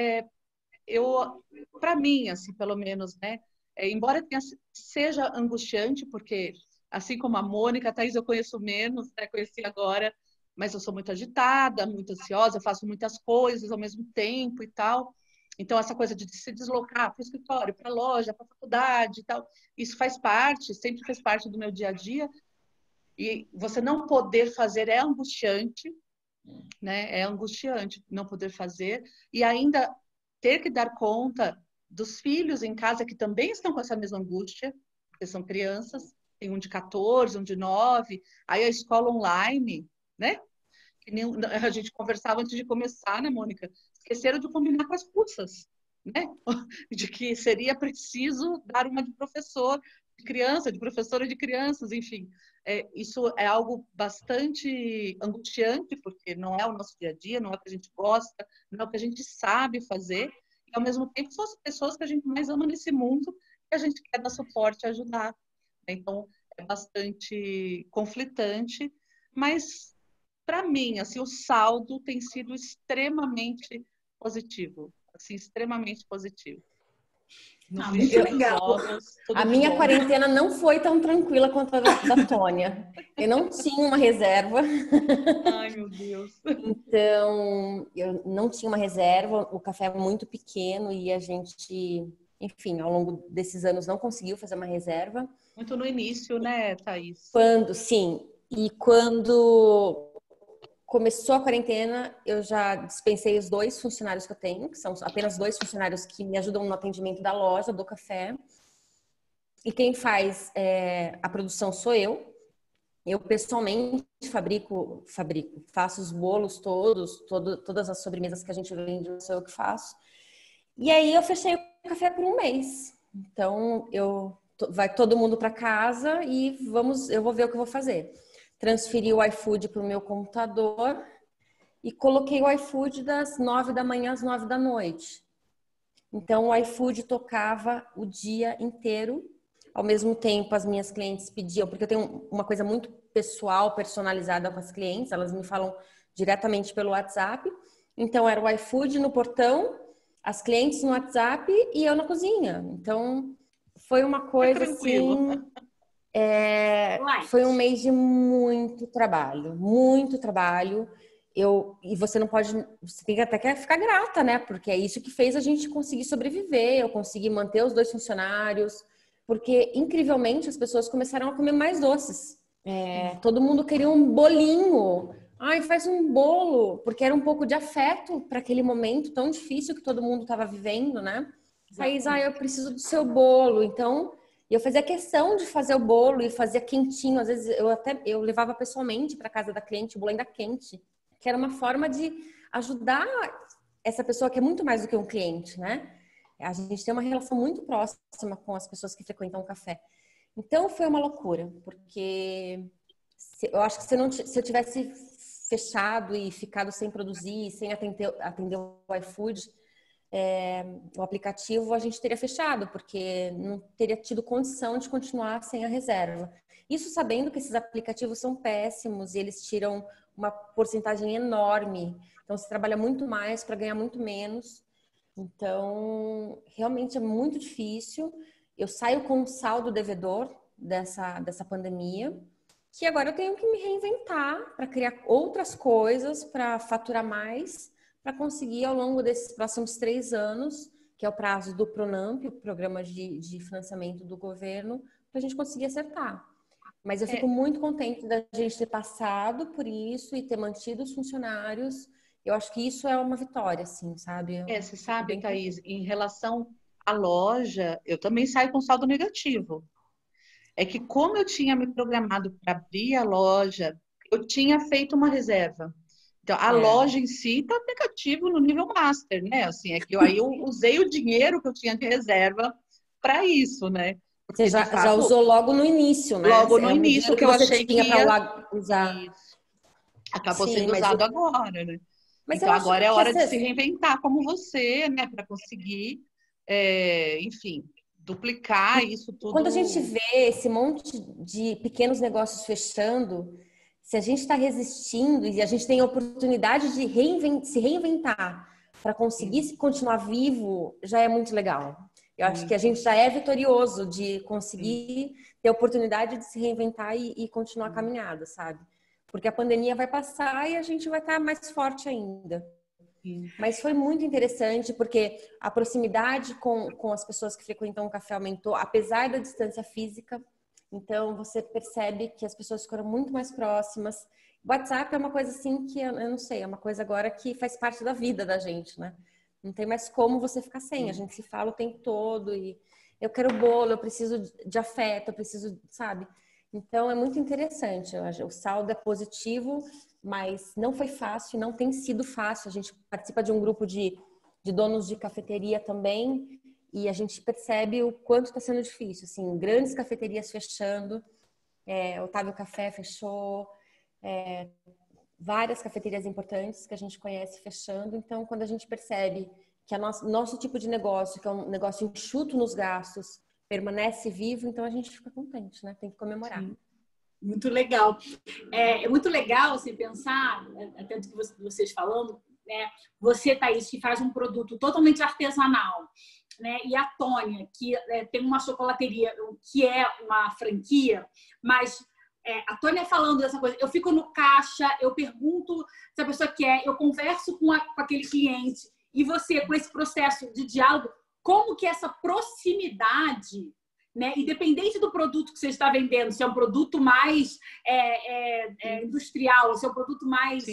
para mim, assim, pelo menos, né? Embora seja angustiante, porque, assim como a Mônica, a Thaís eu conheço menos, né? Conheci agora, mas eu sou muito agitada, muito ansiosa, eu faço muitas coisas ao mesmo tempo e tal. Então, essa coisa de se deslocar para o escritório, para a loja, para a faculdade e tal, isso faz parte, sempre fez parte do meu dia a dia. E você não poder fazer é angustiante, né? É angustiante não poder fazer. E ainda ter que dar conta dos filhos em casa que também estão com essa mesma angústia, porque são crianças, tem um de 14, um de 9, aí a escola online, né? Que nem a gente conversava antes de começar, né, Mônica? Esqueceram de combinar com as cursas, né? De que seria preciso dar uma de professor de criança, de professora de crianças, enfim. Isso é algo bastante angustiante, porque não é o nosso dia a dia, não é o que a gente gosta, não é o que a gente sabe fazer, e ao mesmo tempo são as pessoas que a gente mais ama nesse mundo, que a gente quer dar suporte e ajudar. Então, é bastante conflitante, mas para mim, assim, o saldo tem sido extremamente positivo, assim, extremamente positivo. No Muito legal. jogos, A minha quarentena não foi tão tranquila quanto a da Tônia. Eu não tinha uma reserva. Ai, meu Deus. Então, eu não tinha uma reserva, o café é muito pequeno e a gente, enfim, ao longo desses anos não conseguiu fazer uma reserva. Muito no início, né, Thaís? Quando começou a quarentena, eu já dispensei os 2 funcionários que eu tenho, que são apenas 2 funcionários que me ajudam no atendimento da loja, do café. E quem faz a produção sou eu. Eu pessoalmente faço os bolos todas as sobremesas que a gente vende, sou eu que faço. E aí eu fechei o café por um mês. Então, vai todo mundo para casa e eu vou ver o que eu vou fazer. Transferi o iFood para o meu computador e coloquei o iFood das 9 da manhã às 9 da noite. Então, o iFood tocava o dia inteiro. Ao mesmo tempo, as minhas clientes pediam, porque eu tenho uma coisa muito pessoal, personalizada com as clientes, elas me falam diretamente pelo WhatsApp. Então, era o iFood no portão, as clientes no WhatsApp e eu na cozinha. Então, foi uma coisa assim... foi um mês de muito trabalho, muito trabalho. E você não pode, você tem que até ficar grata, né? Porque é isso que fez a gente conseguir sobreviver, eu consegui manter os 2 funcionários, porque incrivelmente as pessoas começaram a comer mais doces. Todo mundo queria um bolinho. Ai, faz um bolo, porque era um pouco de afeto para aquele momento tão difícil que todo mundo estava vivendo, né? Thaís, eu preciso do seu bolo. Então, eu fazia questão de fazer o bolo e fazia quentinho. Às vezes eu levava pessoalmente para casa da cliente o bolo ainda quente, que era uma forma de ajudar essa pessoa que é muito mais do que um cliente, né? A gente tem uma relação muito próxima com as pessoas que frequentam o café. Então foi uma loucura, porque eu acho que se eu tivesse fechado e ficado sem produzir, sem atender o iFood, o aplicativo, a gente teria fechado, porque não teria tido condição de continuar sem a reserva. Isso sabendo que esses aplicativos são péssimos e eles tiram uma porcentagem enorme. Então, você trabalha muito mais para ganhar muito menos. Então, realmente é muito difícil. Eu saio com um saldo devedor dessa pandemia, que agora eu tenho que me reinventar para criar outras coisas, para faturar mais, para conseguir, ao longo desses próximos 3 anos, que é o prazo do PRONAMP, o Programa de Financiamento do Governo, para a gente conseguir acertar. Mas eu fico muito contente da gente ter passado por isso e ter mantido os funcionários. Eu acho que isso é uma vitória, assim, sabe? Você sabe, Thaís, em relação à loja, eu também saio com saldo negativo. É que como eu tinha me programado para abrir a loja, eu tinha feito uma reserva. Então, a loja em si está negativo no nível master, né? Assim, é que aí eu usei o dinheiro que eu tinha de reserva para isso, né? Porque você já usou logo no início, né? Logo no início, que eu achei que ia usar. Isso. Acabou sendo usado agora, né? Mas então, agora é hora de vezes... se reinventar como você, né? Para conseguir, enfim, duplicar isso tudo. Quando a gente vê esse monte de pequenos negócios fechando, se a gente está resistindo e a gente tem a oportunidade de se reinventar para conseguir continuar vivo, já é muito legal. Eu acho que a gente já é vitorioso de conseguir ter a oportunidade de se reinventar e continuar a caminhada, sabe? Porque a pandemia vai passar e a gente vai estar mais forte ainda. Mas foi muito interessante porque a proximidade com as pessoas que frequentam o café aumentou, apesar da distância física. Então, você percebe que as pessoas ficaram muito mais próximas. O WhatsApp é uma coisa assim que, eu não sei, é uma coisa agora que faz parte da vida da gente, né? Não tem mais como você ficar sem. A gente se fala o tempo todo e eu quero bolo, eu preciso de afeto, eu preciso, sabe? Então, é muito interessante. O saldo é positivo, mas não foi fácil, não tem sido fácil. A gente participa de um grupo de donos de cafeteria também e a gente percebe o quanto está sendo difícil. Assim, grandes cafeterias fechando, Otávio Café fechou, várias cafeterias importantes que a gente conhece fechando. Então, quando a gente percebe que nosso tipo de negócio, que é um negócio enxuto nos gastos, permanece vivo, então a gente fica contente, né? Tem que comemorar. Sim. Muito legal. É muito legal assim, pensar, até do que vocês falando, né? Você, Thaís, que faz um produto totalmente artesanal, né? E a Tônia, que tem uma chocolateria que é uma franquia, mas a Tônia falando dessa coisa, eu fico no caixa, eu pergunto se a pessoa quer, eu converso com aquele cliente, e você, com esse processo de diálogo, como que essa proximidade, né? Independente do produto que você está vendendo, se é um produto mais industrial, se é um produto mais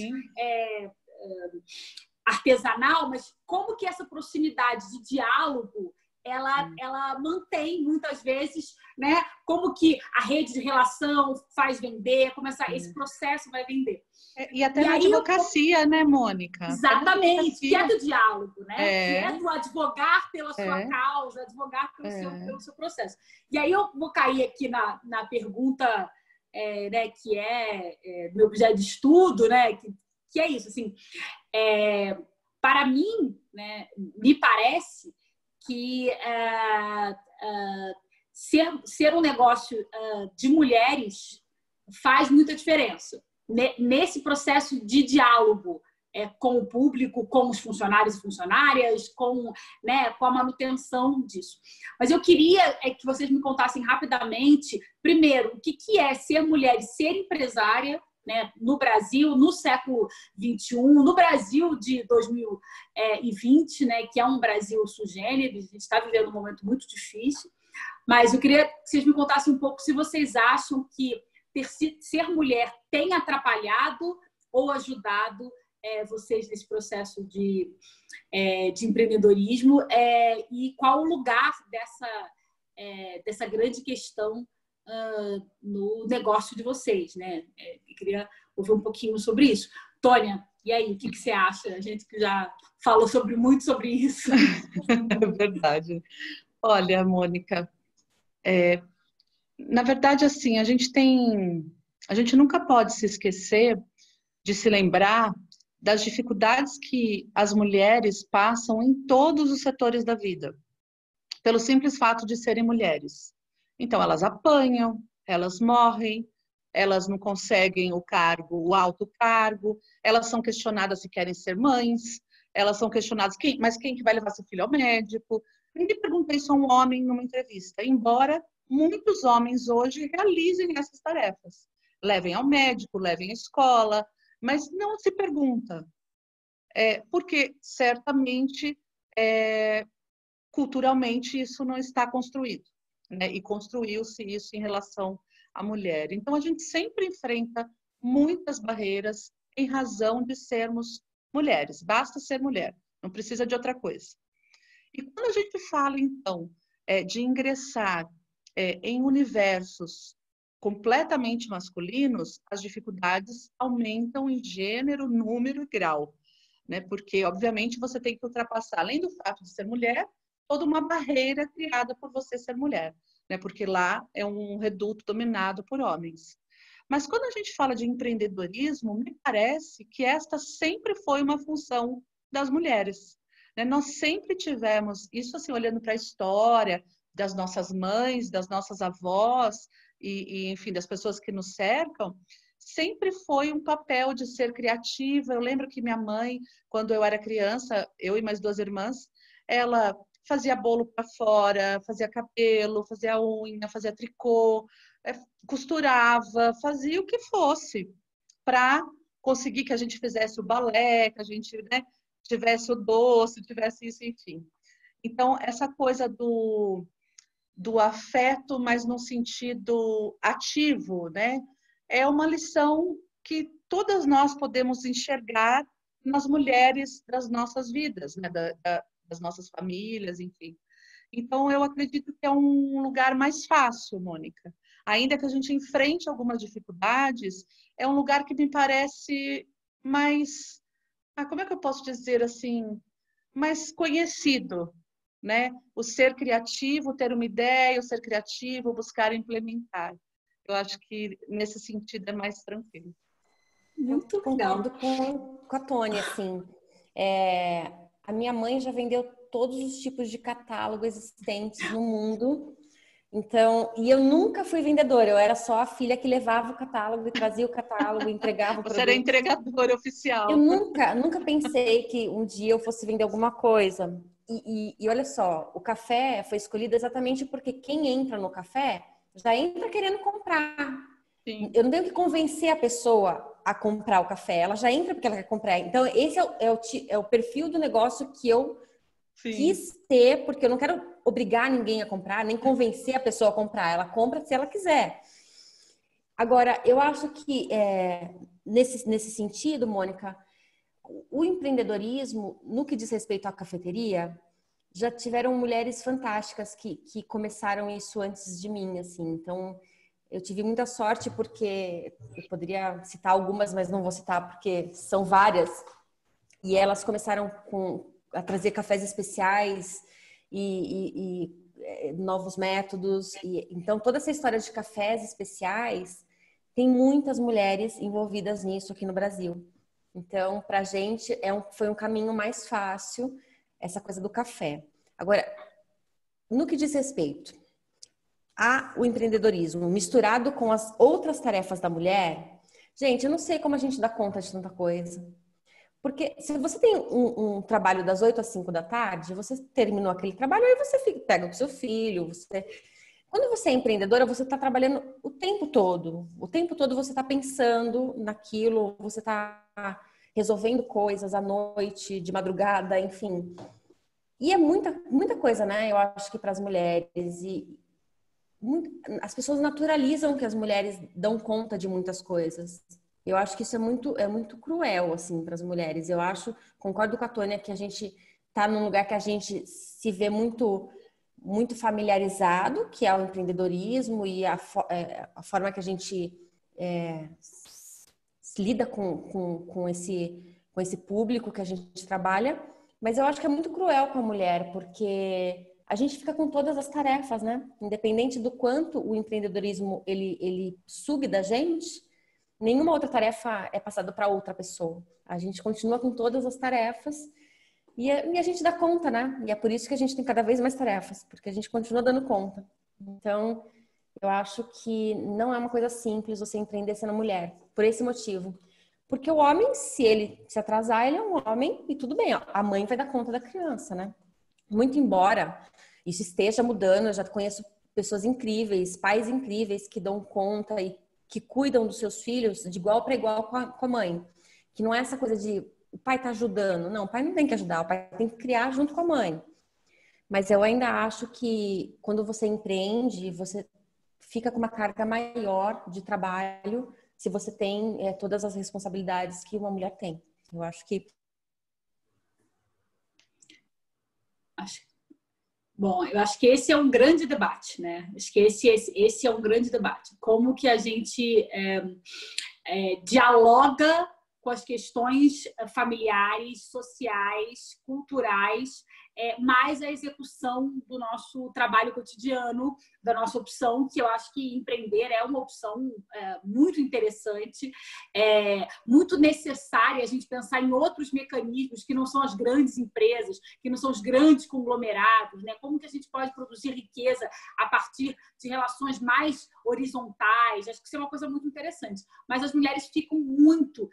artesanal, mas como que essa proximidade de diálogo ela mantém muitas vezes, né? Como que a rede de relação faz vender, como esse processo vai vender. E até na advocacia, né, Mônica? Exatamente, que é do diálogo, né? Que é do advogar pela sua causa, advogar pelo seu processo. E aí eu vou cair aqui na pergunta, né, que meu objeto de estudo, né? Que é isso, assim, para mim, né, me parece que ser um negócio de mulheres faz muita diferença nesse processo de diálogo com o público, com os funcionários e funcionárias, com a manutenção disso. Mas eu queria que vocês me contassem rapidamente, primeiro, o que é ser mulher e ser empresária, né, no Brasil, no século XXI, no Brasil de 2020, né, que é um Brasil sui generis, a gente está vivendo um momento muito difícil, mas eu queria que vocês me contassem um pouco se vocês acham que ser mulher tem atrapalhado ou ajudado vocês nesse processo de empreendedorismo e qual o lugar dessa grande questão no negócio de vocês, né? Eu queria ouvir um pouquinho sobre isso. Tônia, E aí, o que você acha? A gente que já falou muito sobre isso. É verdade. Olha, Mônica, na verdade, assim, a gente nunca pode se esquecer de se lembrar das dificuldades que as mulheres passam em todos os setores da vida, pelo simples fato de serem mulheres. Então, elas apanham, elas morrem, elas não conseguem o cargo, o alto cargo, elas são questionadas se querem ser mães, elas são questionadas, mas quem que vai levar seu filho ao médico? Ninguém pergunta isso a um homem numa entrevista, embora muitos homens hoje realizem essas tarefas. Levem ao médico, levem à escola, mas não se pergunta. Porque certamente, culturalmente, isso não está construído, né? E construiu-se isso em relação à mulher. Então, a gente sempre enfrenta muitas barreiras em razão de sermos mulheres. Basta ser mulher, não precisa de outra coisa. E quando a gente fala, então, de ingressar em universos completamente masculinos, as dificuldades aumentam em gênero, número e grau, né? Porque, obviamente, você tem que ultrapassar, além do fato de ser mulher, toda uma barreira criada por você ser mulher, né? Porque lá é um reduto dominado por homens. Mas quando a gente fala de empreendedorismo, me parece que esta sempre foi uma função das mulheres, né? Nós sempre tivemos, isso assim, olhando para a história das nossas mães, das nossas avós, enfim, das pessoas que nos cercam, sempre foi um papel de ser criativa. Eu lembro que minha mãe, quando eu era criança, eu e mais duas irmãs, ela fazia bolo para fora, fazia cabelo, fazia unha, fazia tricô, costurava, fazia o que fosse para conseguir que a gente fizesse o balé, que a gente, né, tivesse o doce, tivesse isso, enfim. Então, essa coisa do afeto, mas no sentido ativo, né? É uma lição que todas nós podemos enxergar nas mulheres das nossas vidas, né? Das nossas famílias, enfim. Então, eu acredito que é um lugar mais fácil, Mônica. Ainda que a gente enfrente algumas dificuldades, é um lugar que me parece mais, como é que eu posso dizer assim, mais conhecido, né? O ser criativo, ter uma ideia, o ser criativo, buscar implementar. Eu acho que nesse sentido é mais tranquilo. Eu Muito legal. concordo com a Tônia, assim. A minha mãe já vendeu todos os tipos de catálogo existentes no mundo. Então, e eu nunca fui vendedora, eu era só a filha que levava o catálogo e trazia o catálogo, entregava o Você era produto. entregadora Eu oficial. nunca pensei que um dia eu fosse vender alguma coisa. E olha só, o café foi escolhido exatamente porque quem entra no café já entra querendo comprar. Sim, Eu não tenho que convencer a pessoa a comprar o café, ela já entra porque ela quer comprar. Então, esse é o perfil do negócio que eu sim. quis ter, porque eu não quero obrigar ninguém a comprar, nem convencer a pessoa a comprar. Ela compra se ela quiser. Agora, eu acho que nesse sentido, Mônica, o empreendedorismo, no que diz respeito à cafeteria, já tiveram mulheres fantásticas que começaram isso antes de mim, assim. Então, eu tive muita sorte porque eu poderia citar algumas, mas não vou citar porque são várias. E elas começaram a trazer cafés especiais e novos métodos. Então, toda essa história de cafés especiais tem muitas mulheres envolvidas nisso aqui no Brasil. Então, para a gente, foi um caminho mais fácil essa coisa do café. Agora, no que diz respeito ao empreendedorismo misturado com as outras tarefas da mulher, gente, eu não sei como a gente dá conta de tanta coisa. Porque se você tem um trabalho das 8 às 5 da tarde, você terminou aquele trabalho, aí você pega com seu filho. Quando você é empreendedora, você está trabalhando o tempo todo. O tempo todo você está pensando naquilo, você está resolvendo coisas à noite, de madrugada, enfim. E é muita coisa, né? Eu acho que para as mulheres. As pessoas naturalizam que as mulheres dão conta de muitas coisas. Eu acho que isso é muito cruel, assim, para as mulheres. Eu acho, concordo com a Tônia, que a gente está num lugar que a gente se vê muito familiarizado, que é o empreendedorismo e a forma que a gente se lida com com esse público que a gente trabalha, mas eu acho que é muito cruel com a mulher, porque a gente fica com todas as tarefas, né? Independente do quanto o empreendedorismo ele sugue da gente, nenhuma outra tarefa é passada para outra pessoa. A gente continua com todas as tarefas e a gente dá conta, né? E é por isso que a gente tem cada vez mais tarefas, porque a gente continua dando conta. Então, eu acho que não é uma coisa simples você empreender sendo mulher, por esse motivo. Porque o homem, se ele se atrasar, ele é um homem e tudo bem, ó, a mãe vai dar conta da criança, né? Muito embora isso esteja mudando, eu já conheço pessoas incríveis, pais incríveis que dão conta e que cuidam dos seus filhos de igual para igual com a mãe. Que não é essa coisa de o pai tá ajudando. Não, o pai não tem que ajudar, o pai tem que criar junto com a mãe. Mas eu ainda acho que quando você empreende, você fica com uma carga maior de trabalho se você tem todas as responsabilidades que uma mulher tem. Eu acho que... Bom, eu acho que esse é um grande debate, né? Acho que esse é um grande debate. Como que a gente dialoga com as questões familiares, sociais, culturais, mais a execução do nosso trabalho cotidiano, da nossa opção, que eu acho que empreender é uma opção muito interessante, muito necessária a gente pensar em outros mecanismos que não são as grandes empresas, que não são os grandes conglomerados, né? Como que a gente pode produzir riqueza a partir de relações mais horizontais. Acho que isso é uma coisa muito interessante. Mas as mulheres ficam muito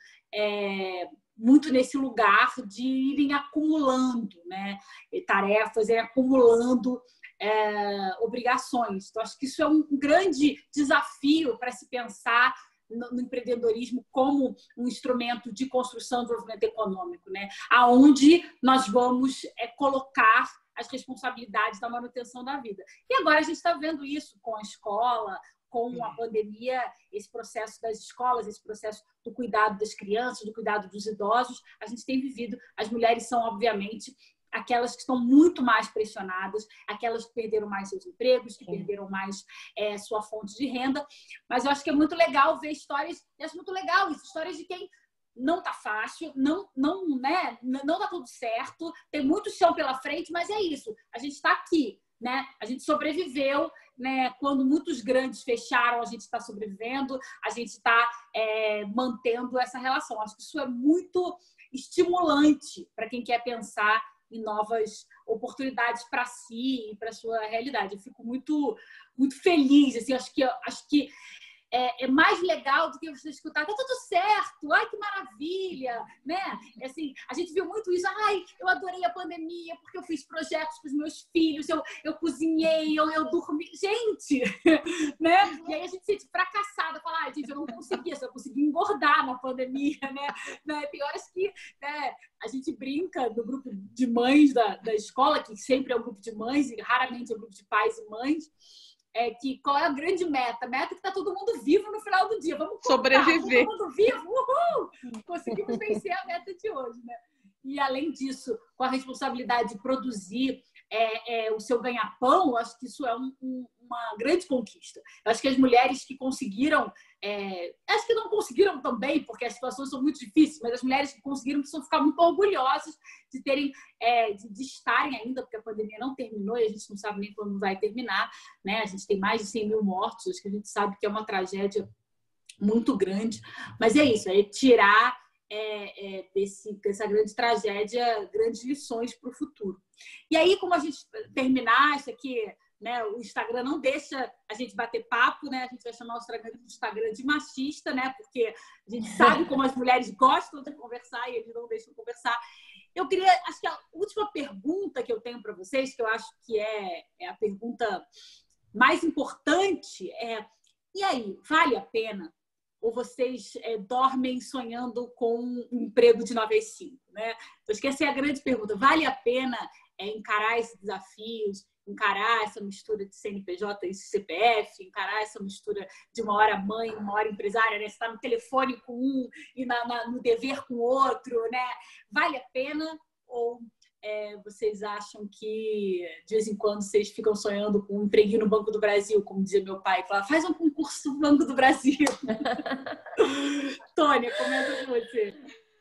nesse lugar de irem acumulando, né, tarefas, acumulando obrigações. Então, acho que isso é um grande desafio para se pensar no empreendedorismo como um instrumento de construção e desenvolvimento econômico, né? Aonde nós vamos colocar as responsabilidades da manutenção da vida. E agora a gente está vendo isso com a escola, com a pandemia, esse processo das escolas, esse processo do cuidado das crianças, do cuidado dos idosos, a gente tem vivido. As mulheres são, obviamente, aquelas que estão muito mais pressionadas, aquelas que perderam mais seus empregos, que perderam mais sua fonte de renda. Mas eu acho que é muito legal ver histórias, eu acho muito legal isso, histórias de quem não tá fácil, não tá tudo certo, tem muito chão pela frente, mas é isso, a gente está aqui, né? A gente sobreviveu, né? Quando muitos grandes fecharam, a gente está sobrevivendo, a gente está mantendo essa relação. Acho que isso é muito estimulante para quem quer pensar em novas oportunidades para si e para sua realidade. Eu fico muito, muito feliz. Assim, acho que é mais legal do que você escutar, tá tudo certo, ai que maravilha, né? Assim, a gente viu muito isso, ai, eu adorei a pandemia porque eu fiz projetos para os meus filhos, eu cozinhei, eu dormi, gente, né? E aí a gente se sente fracassada, fala, ai, gente, eu não consegui, eu consegui engordar na pandemia, né? Tem horas que, né, a gente brinca do grupo de mães da escola, que sempre é um grupo de mães e raramente é um grupo de pais e mães, que qual é a grande meta? A meta é que tá todo mundo vivo no final do dia. Vamos sobreviver. Todo mundo vivo? Uhul! Conseguimos vencer a meta de hoje, né? E, além disso, com a responsabilidade de produzir o seu ganha-pão, acho que isso é uma grande conquista. Eu acho que as mulheres que conseguiram, acho que não conseguiram também, porque as situações são muito difíceis, mas as mulheres que conseguiram precisam ficar muito orgulhosas de terem, de estarem ainda, porque a pandemia não terminou e a gente não sabe nem quando vai terminar, né? A gente tem mais de 100 mil mortos, acho que a gente sabe que é uma tragédia muito grande, mas é isso, tirar dessa grande tragédia grandes lições para o futuro. E aí, como a gente terminar isso aqui, né, o Instagram não deixa a gente bater papo, né? A gente vai chamar o Instagram de machista, né? Porque a gente sabe como as mulheres gostam de conversar e eles não deixam conversar. Eu queria, acho que a última pergunta que eu tenho para vocês, que eu acho que é a pergunta mais importante, e aí, vale a pena? Ou vocês dormem sonhando com um emprego de 9 às 5, né? Então, acho que essa é a grande pergunta. Vale a pena encarar esses desafios, encarar essa mistura de CNPJ e CPF, encarar essa mistura de uma hora mãe, uma hora empresária, né? Você está no telefone com um e no dever com o outro, né? Vale a pena? Ou vocês acham que de vez em quando vocês ficam sonhando com um empreguinho no Banco do Brasil, como dizia meu pai, fala, faz um concurso no Banco do Brasil. Tônia, começa com você.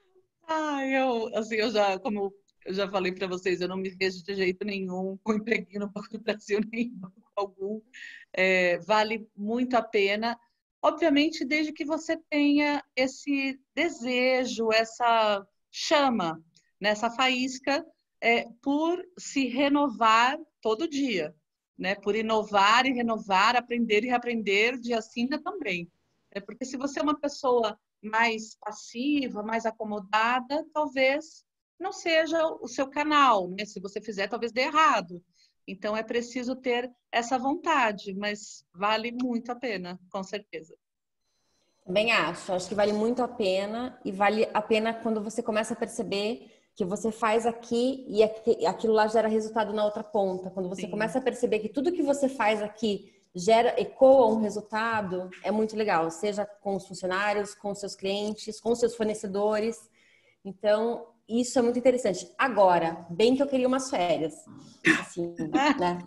Assim, como eu já falei para vocês, eu não me vejo de jeito nenhum com empreguinho no Banco do Brasil, nem em banco algum. Vale muito a pena. Obviamente, desde que você tenha esse desejo, essa chama, nessa faísca, por se renovar todo dia, né? Por inovar e renovar, aprender e reaprender, dia sim, dia também. Porque se você é uma pessoa mais passiva, mais acomodada, talvez não seja o seu canal, né? Se você fizer, talvez dê errado. Então é preciso ter essa vontade, mas vale muito a pena, com certeza. Também acho que vale muito a pena e vale a pena quando você começa a perceber que você faz aqui e aquilo lá gera resultado na outra ponta. Quando você começa a perceber que tudo que você faz aqui ecoa um resultado, é muito legal, seja com os funcionários, com os seus clientes, com os seus fornecedores. Então, isso é muito interessante. Agora, bem que eu queria umas férias. Assim, né?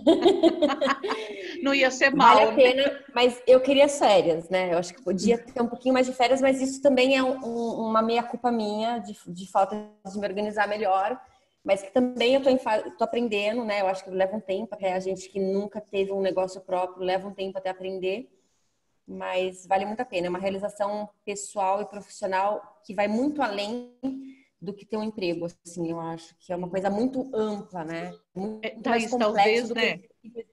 Não ia ser mal. Vale a pena, mas eu queria férias, né? Eu acho que podia ter um pouquinho mais de férias, mas isso também é uma meia-culpa minha de falta de me organizar melhor. Mas que também eu tô aprendendo, né? Eu acho que leva um tempo, até a gente que nunca teve um negócio próprio, leva um tempo até aprender. Mas vale muito a pena. É uma realização pessoal e profissional que vai muito além do que ter um emprego, assim. Eu acho que é uma coisa muito ampla, né? Muito mais complexo do que...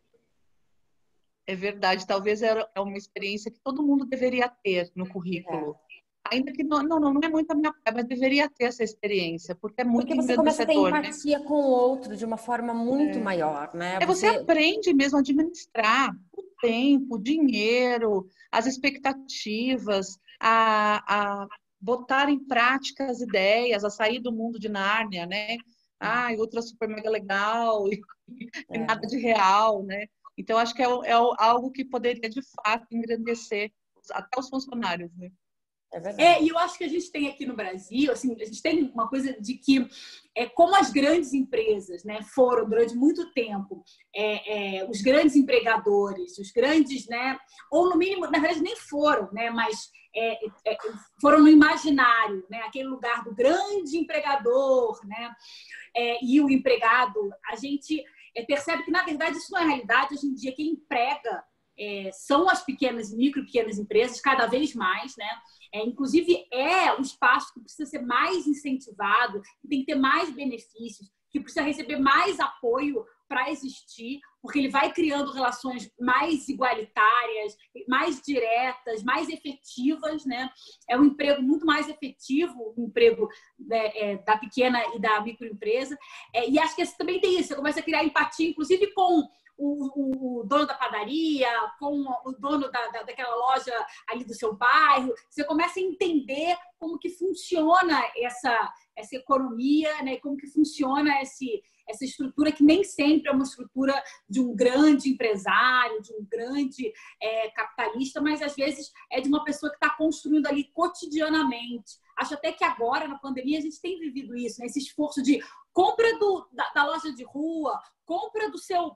É verdade, talvez é uma experiência que todo mundo deveria ter no currículo. Ainda que não é muito a minha praia, mas deveria ter essa experiência, porque é muito engrandecedor. Porque você começa a ter empatia, né, com o outro de uma forma muito maior, né? Você aprende mesmo a administrar o tempo, o dinheiro, as expectativas, a botar em prática as ideias, a sair do mundo de Nárnia, né? Outra super mega legal e nada de real, né? Então, acho que é algo que poderia, de fato, engrandecer até os funcionários, né? E eu acho que a gente tem aqui no Brasil, assim, a gente tem uma coisa de que, como as grandes empresas, né, foram durante muito tempo os grandes empregadores, os grandes, né, ou no mínimo, na verdade nem foram, né, mas foram no imaginário, né, aquele lugar do grande empregador, né, e o empregado, a gente percebe que, na verdade, isso não é realidade. Hoje em dia, quem emprega são as micro e pequenas empresas, cada vez mais, né? Inclusive, é um espaço que precisa ser mais incentivado, que tem que ter mais benefícios, que precisa receber mais apoio para existir, porque ele vai criando relações mais igualitárias, mais diretas, mais efetivas, né? É um emprego muito mais efetivo, o emprego da pequena e da microempresa. E acho que também tem isso, você começa a criar empatia, inclusive com o dono da padaria, com o dono daquela loja ali do seu bairro. Você começa a entender como que funciona essa economia, né? Como que funciona essa estrutura que nem sempre é uma estrutura de um grande empresário, de um grande capitalista, mas às vezes é de uma pessoa que está construindo ali cotidianamente. Acho até que agora, na pandemia, a gente tem vivido isso, né? Esse esforço de compra da loja de rua, compra do seu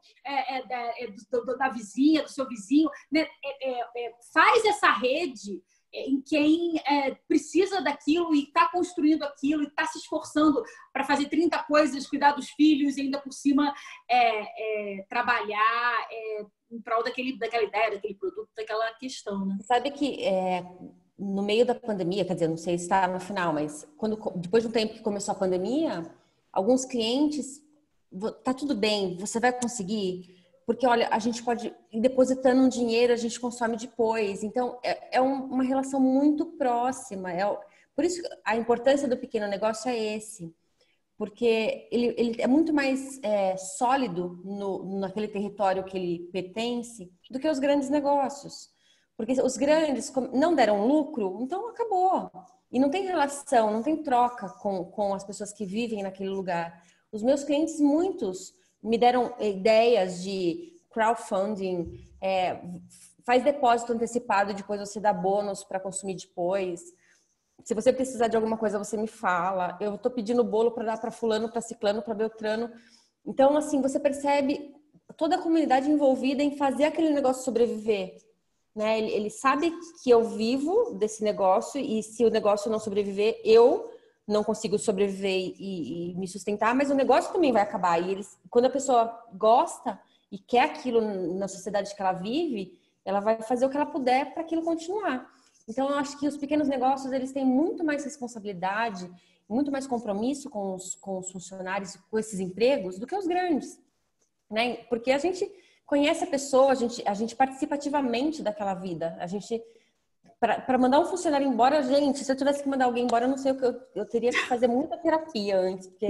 da vizinha, do seu vizinho, né? Faz essa rede em quem precisa daquilo e está construindo aquilo e está se esforçando para fazer 30 coisas, cuidar dos filhos e ainda por cima trabalhar em prol daquela ideia, daquele produto, daquela questão, né? Sabe que no meio da pandemia, quer dizer, não sei se está no final, mas depois de um tempo que começou a pandemia, alguns clientes, tá tudo bem, você vai conseguir, porque olha, a gente pode ir depositando um dinheiro, a gente consome depois. Então, é uma relação muito próxima. Por isso, a importância do pequeno negócio é esse, porque ele é muito mais sólido naquele território que ele pertence do que os grandes negócios. Porque os grandes não deram lucro, então acabou. E não tem relação, não tem troca com as pessoas que vivem naquele lugar. Os meus clientes, muitos, me deram ideias de crowdfunding, faz depósito antecipado, depois você dá bônus para consumir depois. Se você precisar de alguma coisa, você me fala. Eu estou pedindo bolo para dar para fulano, para ciclano, para beltrano. Então, assim, você percebe toda a comunidade envolvida em fazer aquele negócio sobreviver. Né? Ele sabe que eu vivo desse negócio e se o negócio não sobreviver, eu não consigo sobreviver e me sustentar, mas o negócio também vai acabar. E quando a pessoa gosta e quer aquilo na sociedade que ela vive, ela vai fazer o que ela puder para aquilo continuar. Então, eu acho que os pequenos negócios, eles têm muito mais responsabilidade, muito mais compromisso com os funcionários, com esses empregos, do que os grandes, né? Porque a gente conhece a pessoa, a gente participa ativamente daquela vida. A gente, para mandar um funcionário embora, gente, se eu tivesse que mandar alguém embora, eu não sei o que eu teria que fazer muita terapia antes, porque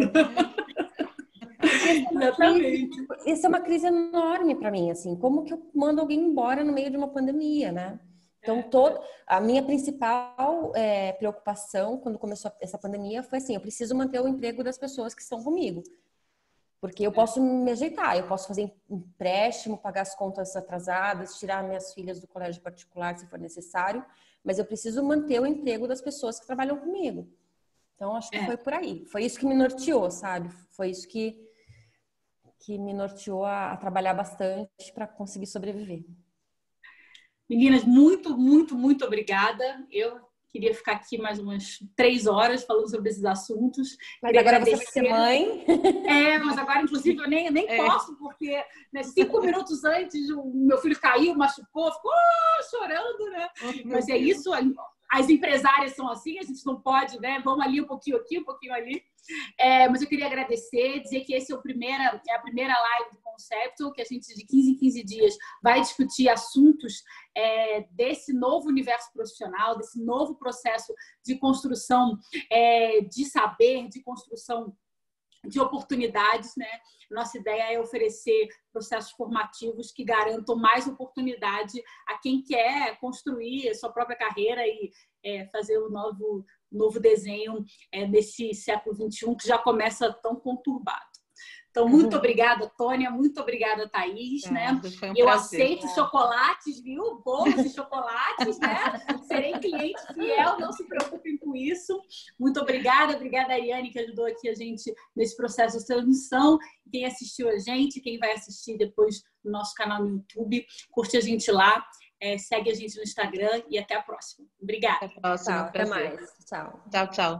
isso é uma crise enorme para mim, assim, como que eu mando alguém embora no meio de uma pandemia, né? Então, a minha principal preocupação quando começou essa pandemia foi assim, eu preciso manter o emprego das pessoas que estão comigo. Porque eu posso me ajeitar, eu posso fazer empréstimo, pagar as contas atrasadas, tirar minhas filhas do colégio particular se for necessário, mas eu preciso manter o emprego das pessoas que trabalham comigo. Então, acho que foi por aí. Foi isso que me norteou, sabe? Foi isso que me norteou a trabalhar bastante para conseguir sobreviver. Meninas, muito, muito, muito obrigada. Eu queria ficar aqui mais umas 3 horas falando sobre esses assuntos. Mas queria agora agradecer. você vai ser mãe. Mas agora, inclusive, eu nem posso, porque 5 minutos antes o meu filho caiu, machucou, ficou chorando, né? Mas é isso, as empresárias são assim, a gente não pode, né? Vamos ali um pouquinho aqui, um pouquinho ali. Mas eu queria agradecer, dizer que esse é a primeira live do Conceptual, que a gente, de 15 em 15 dias, vai discutir assuntos desse novo universo profissional, desse novo processo de construção de saber, de construção de oportunidades, né? Nossa ideia é oferecer processos formativos que garantam mais oportunidade a quem quer construir a sua própria carreira e fazer um novo desenho nesse século XXI que já começa tão conturbado. Então, muito obrigada, Tônia. Muito obrigada, Thaís. Né? Foi um eu prazer. aceito chocolates, viu? Bolos de chocolates, né? Serei cliente fiel, não se preocupem com isso. Muito obrigada. Obrigada, Ariane, que ajudou aqui a gente nesse processo de transmissão. Quem assistiu a gente, quem vai assistir depois no nosso canal no YouTube, curte a gente lá, segue a gente no Instagram e até a próxima. Obrigada. Até a próxima. Tchau, até mais. Tchau. Tchau, tchau.